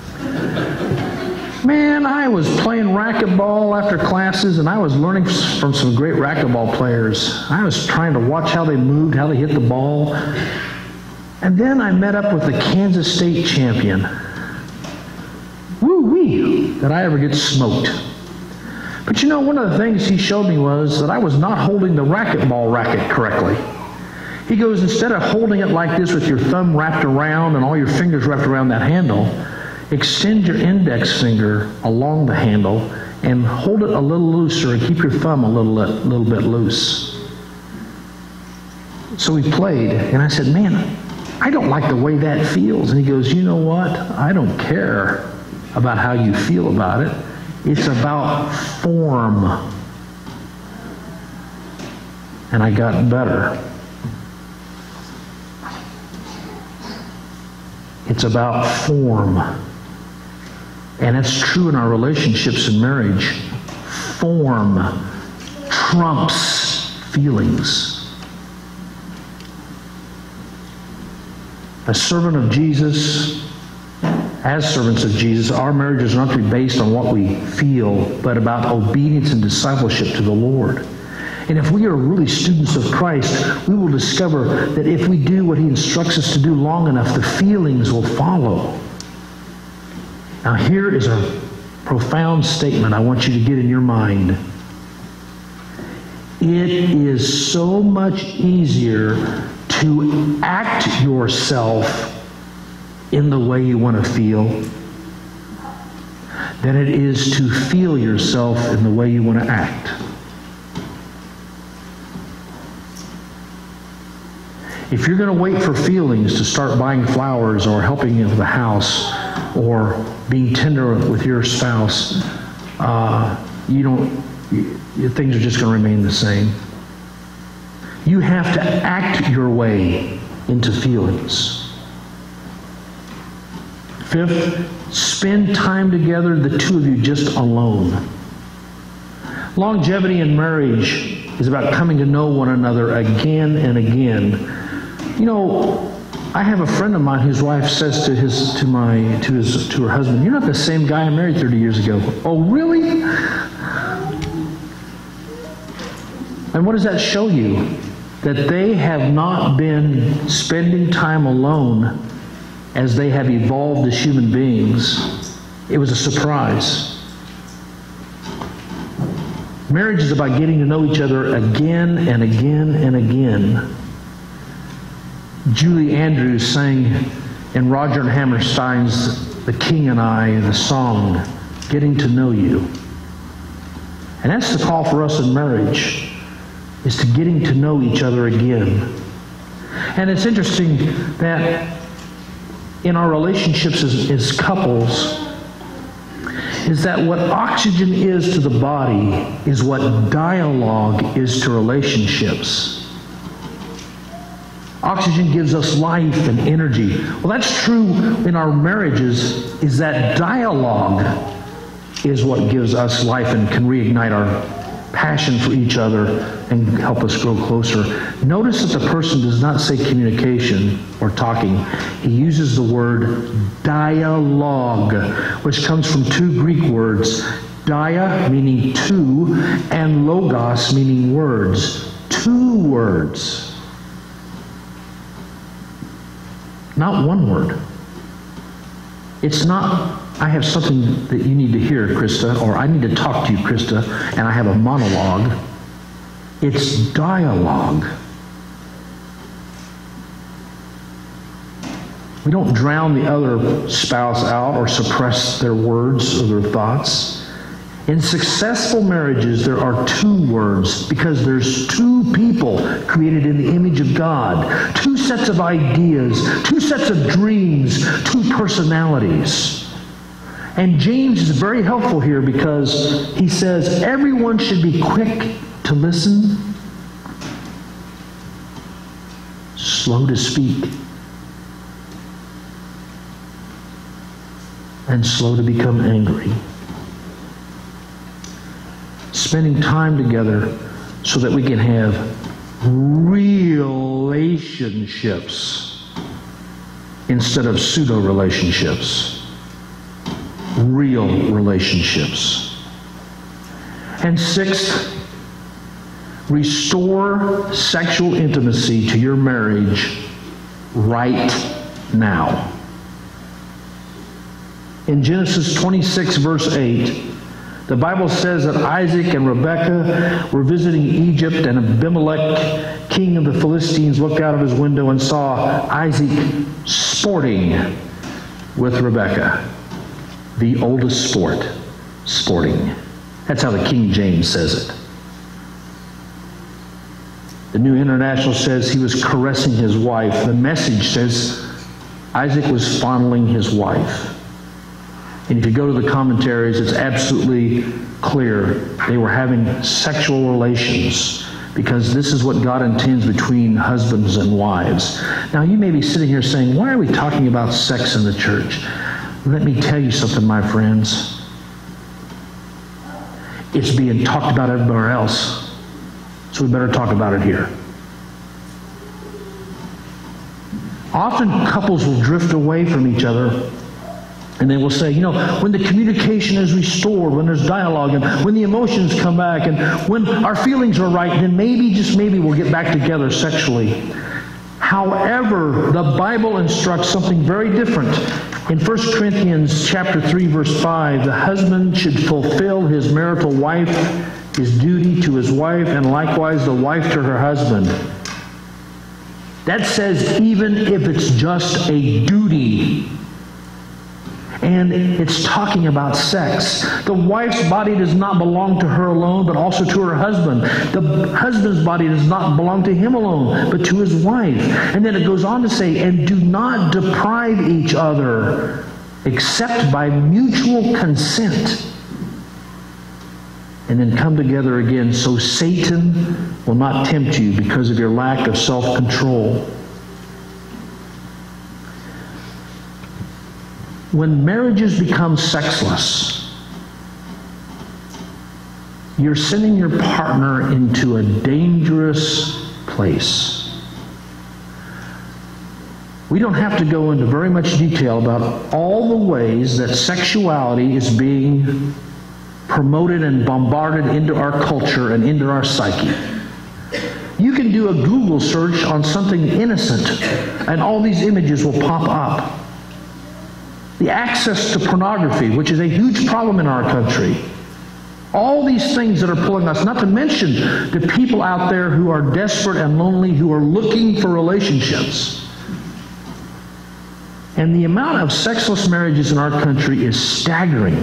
Man, I was playing racquetball after classes, and I was learning from some great racquetball players. I was trying to watch how they moved, how they hit the ball. And then I met up with the Kansas State champion. Woo-wee, did I ever get smoked. But you know, one of the things he showed me was that I was not holding the racquetball racket correctly. He goes, instead of holding it like this with your thumb wrapped around and all your fingers wrapped around that handle, extend your index finger along the handle and hold it a little looser and keep your thumb a little, little bit loose. So we played, and I said, man, I don't like the way that feels. And he goes, you know what? I don't care about how you feel about it. It's about form. And I got better. It's about form. And it's true in our relationships and marriage. Form trumps feelings. A servant of Jesus as servants of Jesus, our marriages are not to be based on what we feel, but about obedience and discipleship to the Lord. And if we are really students of Christ, we will discover that if we do what He instructs us to do long enough, the feelings will follow. Now here is a profound statement I want you to get in your mind. It is so much easier to act yourself in the way you want to feel than it is to feel yourself in the way you want to act. If you're going to wait for feelings to start buying flowers or helping in the house or being tender with your spouse, uh, you don't, you, things are just going to remain the same. You have to act your way into feelings. Fifth, spend time together, the two of you just alone. Longevity in marriage is about coming to know one another again and again. You know, I have a friend of mine whose wife says to his to my to his to her husband, "You're not the same guy I married thirty years ago." "Oh, really?" And what does that show you? That they have not been spending time alone as they have evolved as human beings. It was a surprise. Marriage is about getting to know each other again and again and again. Julie Andrews sang in Roger and Hammerstein's The King and I, the song, Getting to Know You. And that's the call for us in marriage, is to getting to know each other again. And it's interesting that in our relationships as, as couples, is that what oxygen is to the body is what dialogue is to relationships. Oxygen gives us life and energy. Well, that's true in our marriages, is that dialogue is what gives us life and can reignite our passion for each other and help us grow closer. Notice that the person does not say communication or talking. He uses the word dialogue, which comes from two Greek words, dia, meaning two, and logos, meaning words. Two words. Not one word. It's not, I have something that you need to hear, Krista, or I need to talk to you, Krista, and I have a monologue. It's dialogue. We don't drown the other spouse out or suppress their words or their thoughts. In successful marriages, there are two words because there's two people created in the image of God, two sets of ideas, two sets of dreams, two personalities. And James is very helpful here because he says everyone should be quick to listen, slow to speak, and slow to become angry. Spending time together so that we can have relationships instead of pseudo relationships. Real relationships. And sixth, restore sexual intimacy to your marriage right now. In Genesis twenty-six, verse eight, the Bible says that Isaac and Rebekah were visiting Egypt, and Abimelech, king of the Philistines, looked out of his window and saw Isaac sporting with Rebekah. The oldest sport, sporting. That's how the King James says it. The New International says he was caressing his wife. The Message says Isaac was fondling his wife. And if you go to the commentaries, it's absolutely clear they were having sexual relations because this is what God intends between husbands and wives. Now, you may be sitting here saying, why are we talking about sex in the church? Let me tell you something, my friends. It's being talked about everywhere else, so we better talk about it here. Often couples will drift away from each other And then we'll say, you know, when the communication is restored, when there's dialogue, and when the emotions come back, and when our feelings are right, then maybe, just maybe, we'll get back together sexually. However, the Bible instructs something very different. In First Corinthians chapter three, verse five, the husband should fulfill his marital wife, his duty to his wife, and likewise the wife to her husband. That says even if it's just a duty. And it's talking about sex. The wife's body does not belong to her alone, but also to her husband. The husband's body does not belong to him alone, but to his wife. And then it goes on to say, and do not deprive each other, except by mutual consent. And then come together again, so Satan will not tempt you because of your lack of self-control. When marriages become sexless, you're sending your partner into a dangerous place. We don't have to go into very much detail about all the ways that sexuality is being promoted and bombarded into our culture and into our psyche. You can do a Google search on something innocent, and all these images will pop up. The access to pornography, which is a huge problem in our country. All these things that are pulling us, not to mention the people out there who are desperate and lonely, who are looking for relationships. And the amount of sexless marriages in our country is staggering.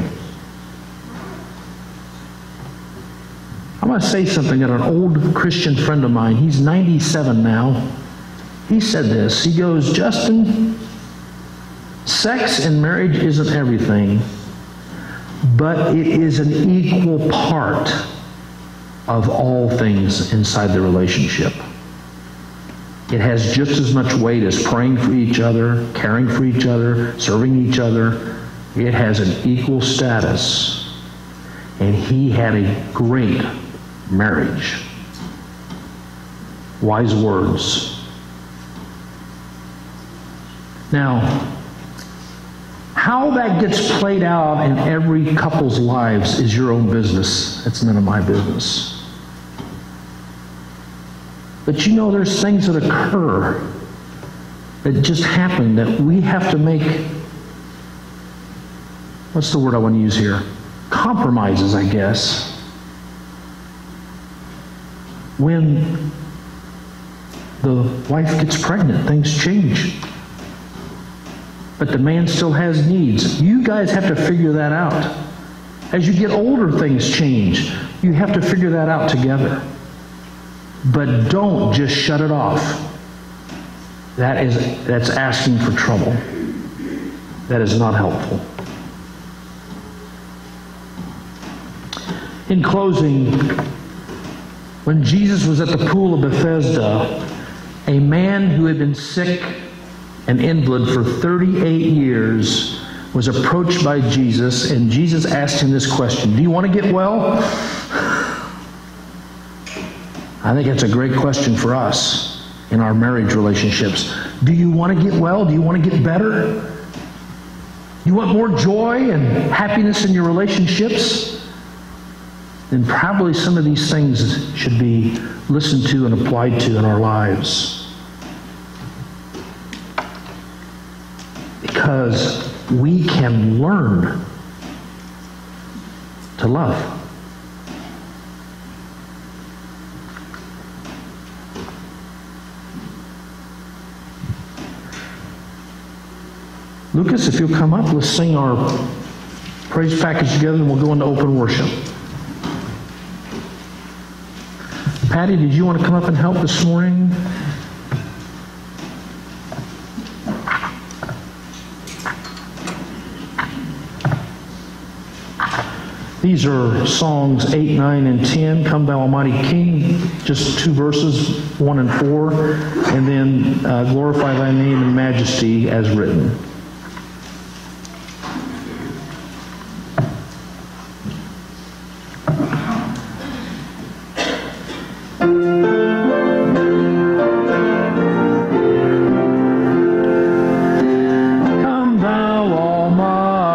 I'm going to say something that an old Christian friend of mine, he's ninety-seven now, he said this. He goes, Justin, sex in marriage isn't everything, but it is an equal part of all things inside the relationship. It has just as much weight as praying for each other, caring for each other, serving each other. It has an equal status. And he had a great marriage. Wise words. Now, how that gets played out in every couple's lives is your own business. It's none of my business. But you know, there's things that occur that just happen that we have to make, what's the word I want to use here? Compromises, I guess. When the wife gets pregnant, things change. But the man still has needs. You guys have to figure that out. As you get older, things change. You have to figure that out together. But don't just shut it off. That is, that's asking for trouble. That is not helpful. In closing, when Jesus was at the pool of Bethesda, a man who had been sick, an invalid for thirty-eight years, was approached by Jesus, and Jesus asked him this question, do you want to get well? I think that's a great question for us in our marriage relationships. Do you want to get well? Do you want to get better? You want more joy and happiness in your relationships? Then probably some of these things should be listened to and applied to in our lives. Because we can learn to love. Lucas, if you'll come up, let's sing our praise package together and we'll go into open worship. Patty, did you want to come up and help this morning? These are songs eight, nine, and ten. Come Thou Almighty King, just two verses, one and four, and then uh, Glorify Thy Name in Majesty as written. Come Thou Almighty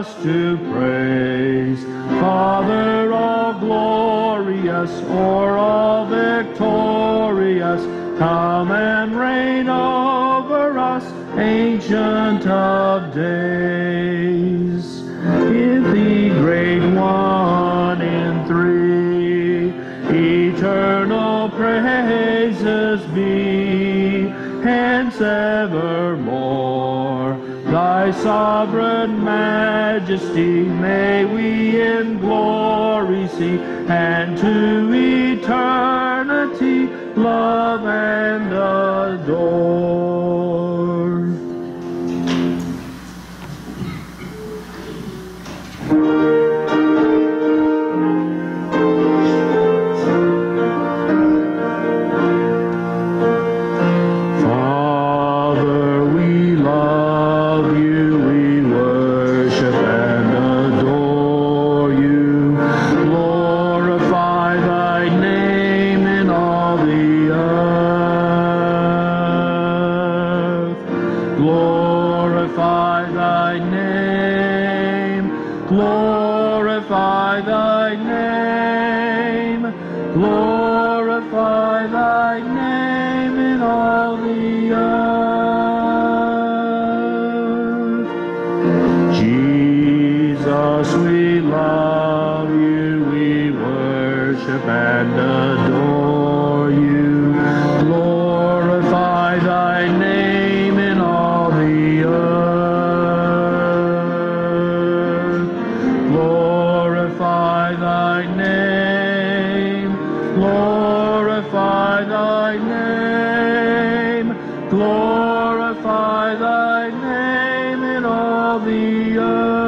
us to praise. Father, all glorious, o'er all victorious, come and reign over us, Ancient of Days. In the great one in three, eternal praises be, hence evermore. Thy sovereign majesty may we in glory see, and to eternity love and adore. Glorify thy name, glorify thy name in all the earth. Jesus, we love you, we worship and adore you. Glorify thy name in all the earth. Glorify thy name, glorify thy name, glorify thy name in all the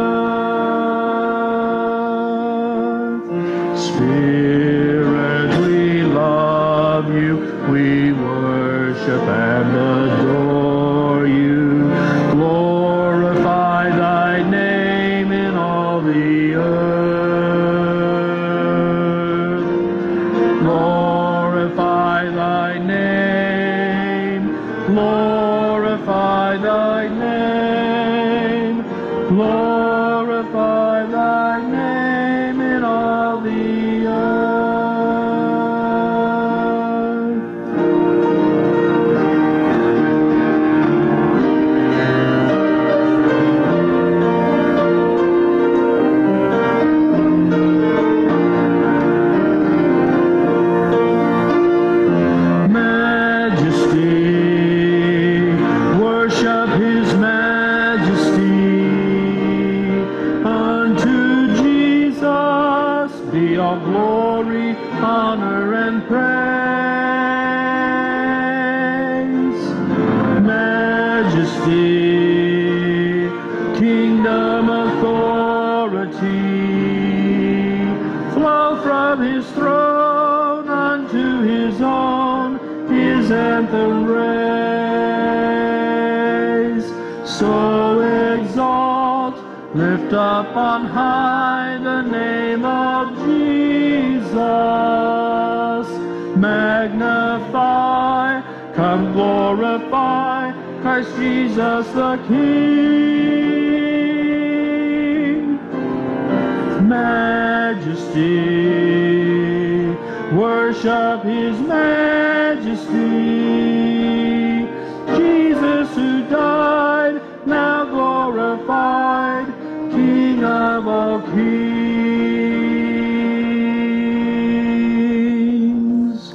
earth. Spirit, we love you, we worship and adore you. Glorify thy name in all the earth. Glorify thy name, glorify thy name, glorify thy name in all the earth. Majesty, worship his majesty. Unto Jesus be all glory, honor, and praise. Majesty, kingdom, authority, flow from his throne unto his own, his anthem raise. So exalt, lift up on high the name of Jesus. Magnify, come glorify Christ Jesus the King. Majesty, worship his majesty. Jesus who died, now glorified, King of all kings.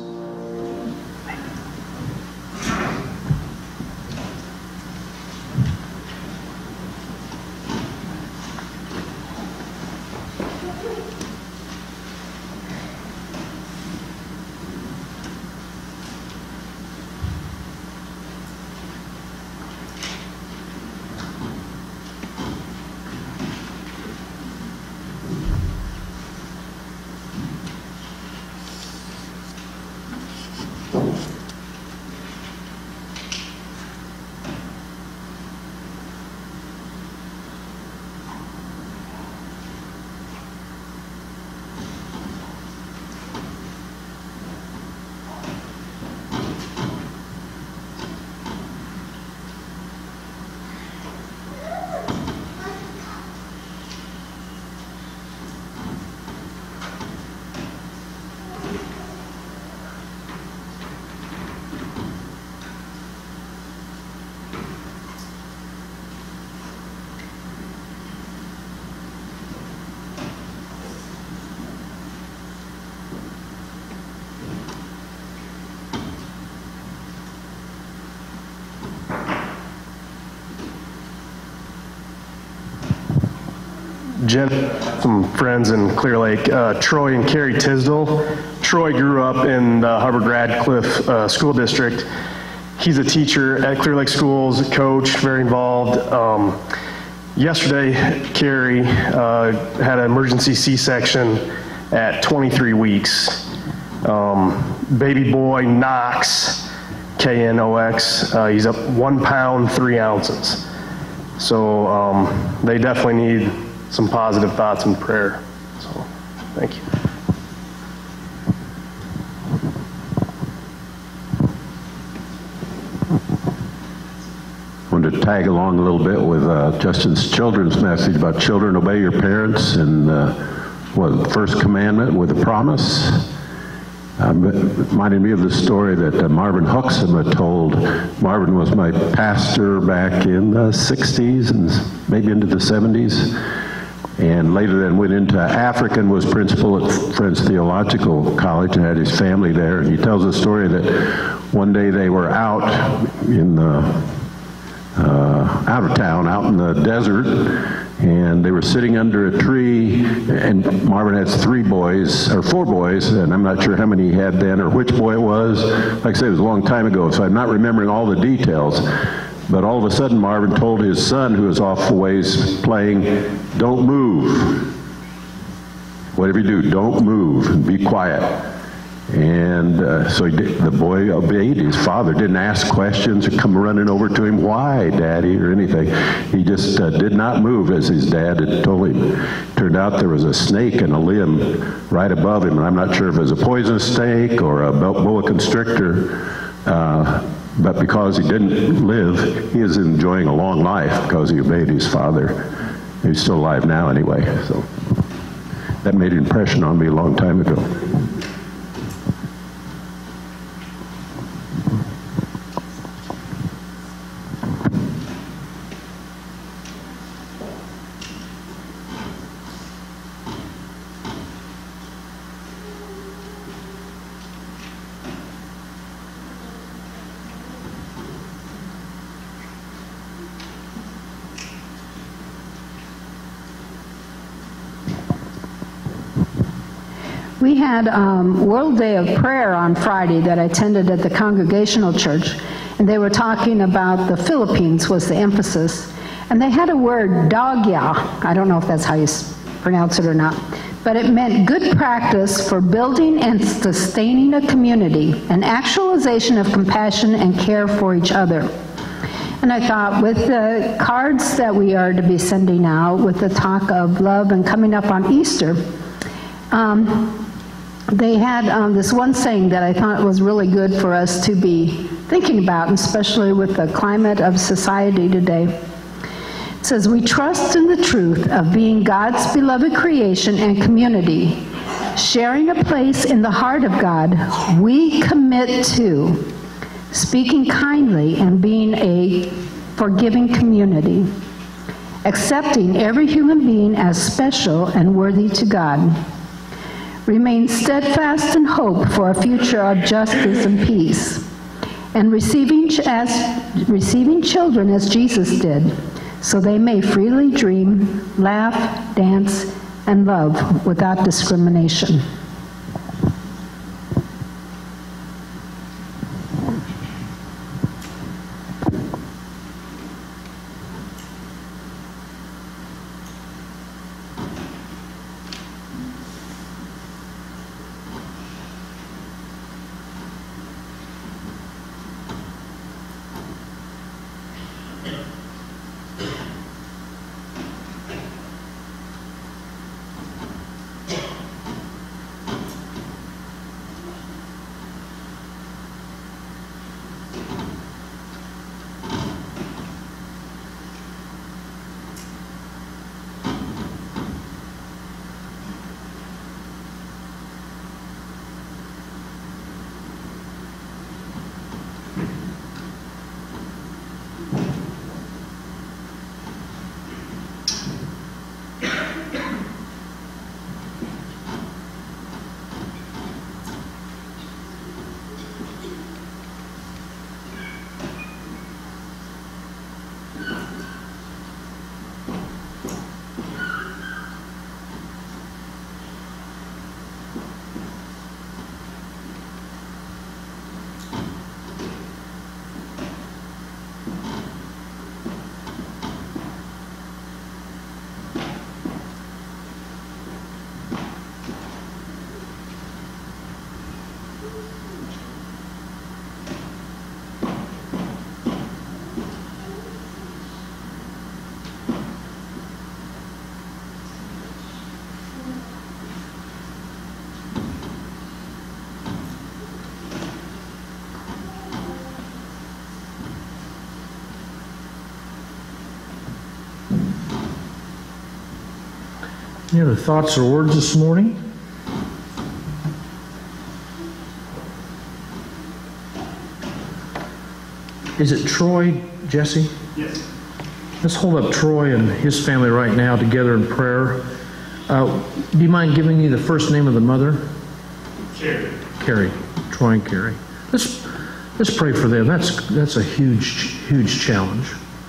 Jen, some friends in Clear Lake, uh, Troy and Carrie Tisdale. Troy grew up in the Hubbard Radcliffe uh, School District. He's a teacher at Clear Lake Schools, coach, very involved. Um, yesterday, Carrie uh, had an emergency C-section at twenty-three weeks. Um, baby boy Knox, K N O X, uh, he's up one pound, three ounces. So um, they definitely need some positive thoughts and prayer. So thank you. I wanted to tag along a little bit with uh, Justin's children's message about children obey your parents and uh, what, the first commandment with a promise. Um, it reminded me of the story that uh, Marvin Huxema told. Marvin was my pastor back in the sixties and maybe into the seventies. And later then went into Africa and was principal at Friends Theological College and had his family there. And he tells a story that one day they were out in the Uh, out of town, out in the desert, and they were sitting under a tree, and Marvin has three boys, or four boys, and I'm not sure how many he had then, or which boy it was. Like I said, it was a long time ago, so I'm not remembering all the details. But all of a sudden, Marvin told his son, who was off the ways playing, "Don't move. Whatever you do, don't move, and be quiet." And uh, so he did, the boy obeyed. His father didn't ask questions or come running over to him, "Why, Daddy?" or anything. He just uh, did not move as his dad had told him. Turned out there was a snake in a limb right above him, and I'm not sure if it was a poisonous snake or a boa constrictor, uh, but because he didn't live, he is enjoying a long life because he obeyed his father. He's still alive now anyway, so that made an impression on me a long time ago. We had um, World Day of Prayer on Friday that I attended at the Congregational Church, and they were talking about the Philippines was the emphasis. And they had a word, dagya. I don't know if that's how you pronounce it or not, but it meant good practice for building and sustaining a community, an actualization of compassion and care for each other. And I thought, with the cards that we are to be sending out, with the talk of love and coming up on Easter, um, they had um, this one saying that I thought was really good for us to be thinking about, especially with the climate of society today. It says, "We trust in the truth of being God's beloved creation and community, sharing a place in the heart of God. We commit to speaking kindly and being a forgiving community, accepting every human being as special and worthy to God. Remain steadfast in hope for a future of justice and peace, and receiving, ch as, receiving children as Jesus did, so they may freely dream, laugh, dance, and love without discrimination." Any other thoughts or words this morning? Is it Troy, Jesse? Yes. Let's hold up Troy and his family right now together in prayer. Uh, do you mind giving me the first name of the mother? Carrie. Carrie. Troy and Carrie. Let's let's pray for them. That's that's a huge huge challenge.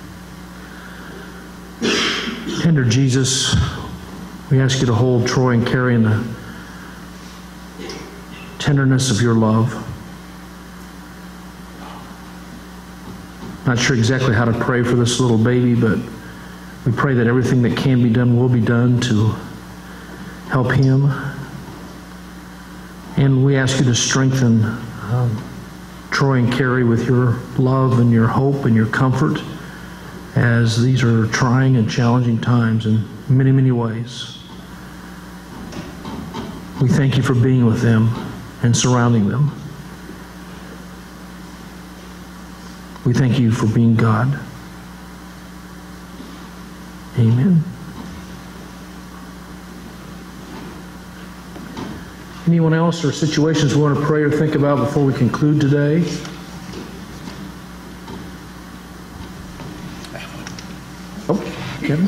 Tender Jesus, we ask you to hold Troy and Carrie in the tenderness of your love. Not sure exactly how to pray for this little baby, but we pray that everything that can be done will be done to help him. And we ask you to strengthen um, Troy and Carrie with your love and your hope and your comfort as these are trying and challenging times in many, many ways. We thank you for being with them and surrounding them. We thank you for being God. Amen. Anyone else or situations we want to pray or think about before we conclude today? Oh, Kevin?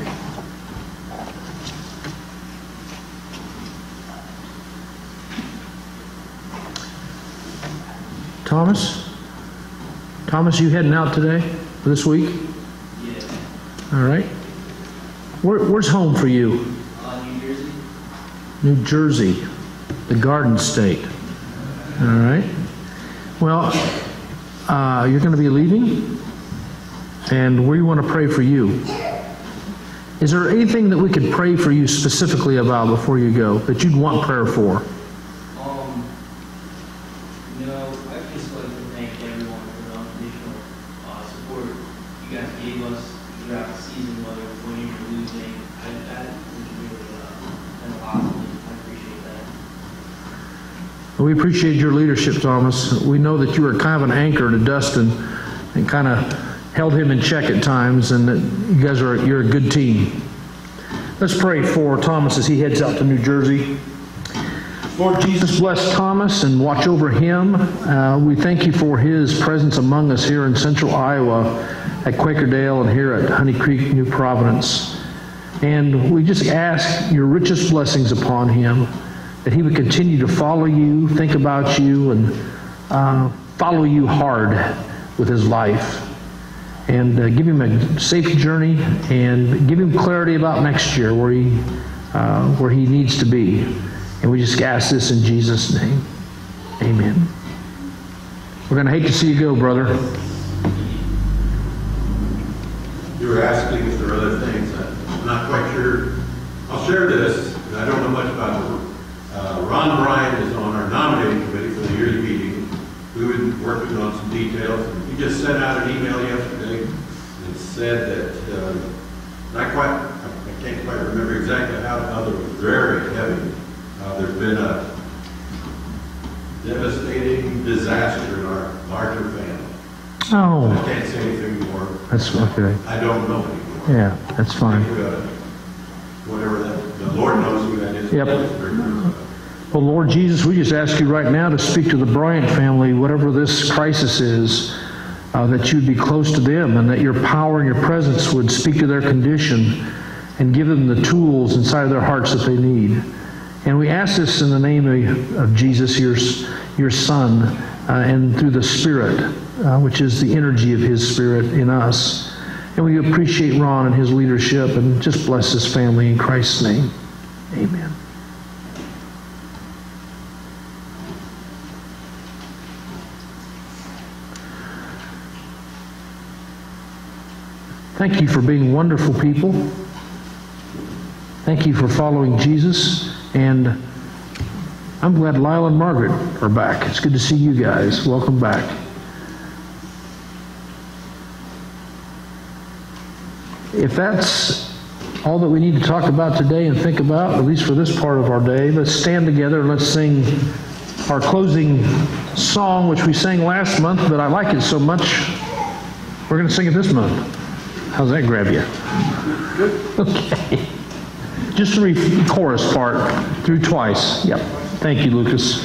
Thomas? Thomas, you heading out today for this week? Yeah. All right. Where, where's home for you? Uh, New Jersey. New Jersey, the Garden State. All right. Well, uh, you're going to be leaving, and we want to pray for you. Is there anything that we could pray for you specifically about before you go that you'd want prayer for? Um, you know, I'd just like to thank everyone for the unconditional uh, support you guys gave us throughout the season, whether winning or losing. I, that was really uh, been a lot to me. I appreciate that. We appreciate your leadership, Thomas. We know that you were kind of an anchor to Dustin and kind of held him in check at times, and that you guys are you're a good team. Let's pray for Thomas as he heads out to New Jersey. Lord Jesus, bless Thomas and watch over him. Uh, we thank you for his presence among us here in central Iowa at Quakerdale and here at Honey Creek, New Providence. And we just ask your richest blessings upon him, that he would continue to follow you, think about you, and uh, follow you hard with his life. And uh, give him a safe journey and give him clarity about next year where he, uh, where he needs to be. And we just ask this in Jesus' name. Amen. We're going to hate to see you go, brother. You were asking if there are other things. I'm not quite sure. I'll share this, because I don't know much about it. Uh, Ron Bryant is on our nominating committee for the yearly meeting. We've been working on some details. He just sent out an email yesterday and said that, uh, not quite, I can't quite remember exactly how, how it was very heavy. Uh, there's been a devastating disaster in our larger family. Oh. I can't say anything more. That's okay. I don't know anymore. Yeah, that's fine. Uh, whatever that, the Lord knows who that is. Yep. Well, Lord Jesus, we just ask you right now to speak to the Bryant family, whatever this crisis is, uh, that you'd be close to them and that your power and your presence would speak to their condition and give them the tools inside of their hearts that they need. And we ask this in the name of, of Jesus, your, your Son, uh, and through the Spirit, uh, which is the energy of his Spirit in us. And we appreciate Ron and his leadership, and just bless his family in Christ's name. Amen. Thank you for being wonderful people. Thank you for following Jesus. And I'm glad Lyle and Margaret are back. It's good to see you guys. Welcome back. If that's all that we need to talk about today and think about, at least for this part of our day, let's stand together and let's sing our closing song, which we sang last month, but I like it so much, we're going to sing it this month. How's that grab you? Okay. just the re- chorus part through twice. Yep. Thank you, Lucas.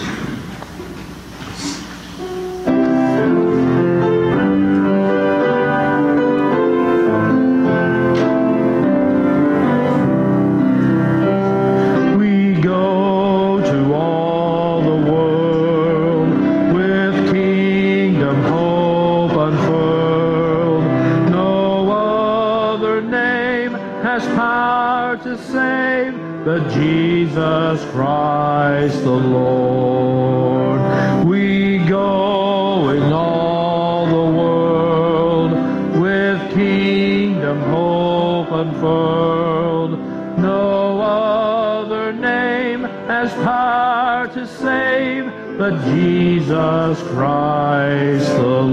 But Jesus Christ the Lord. We go in all the world with kingdom hope unfurled. No other name has power to save but Jesus Christ the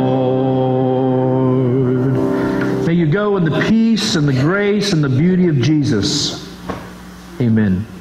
Lord. May you go in the peace and the grace and the beauty of Jesus. Amen.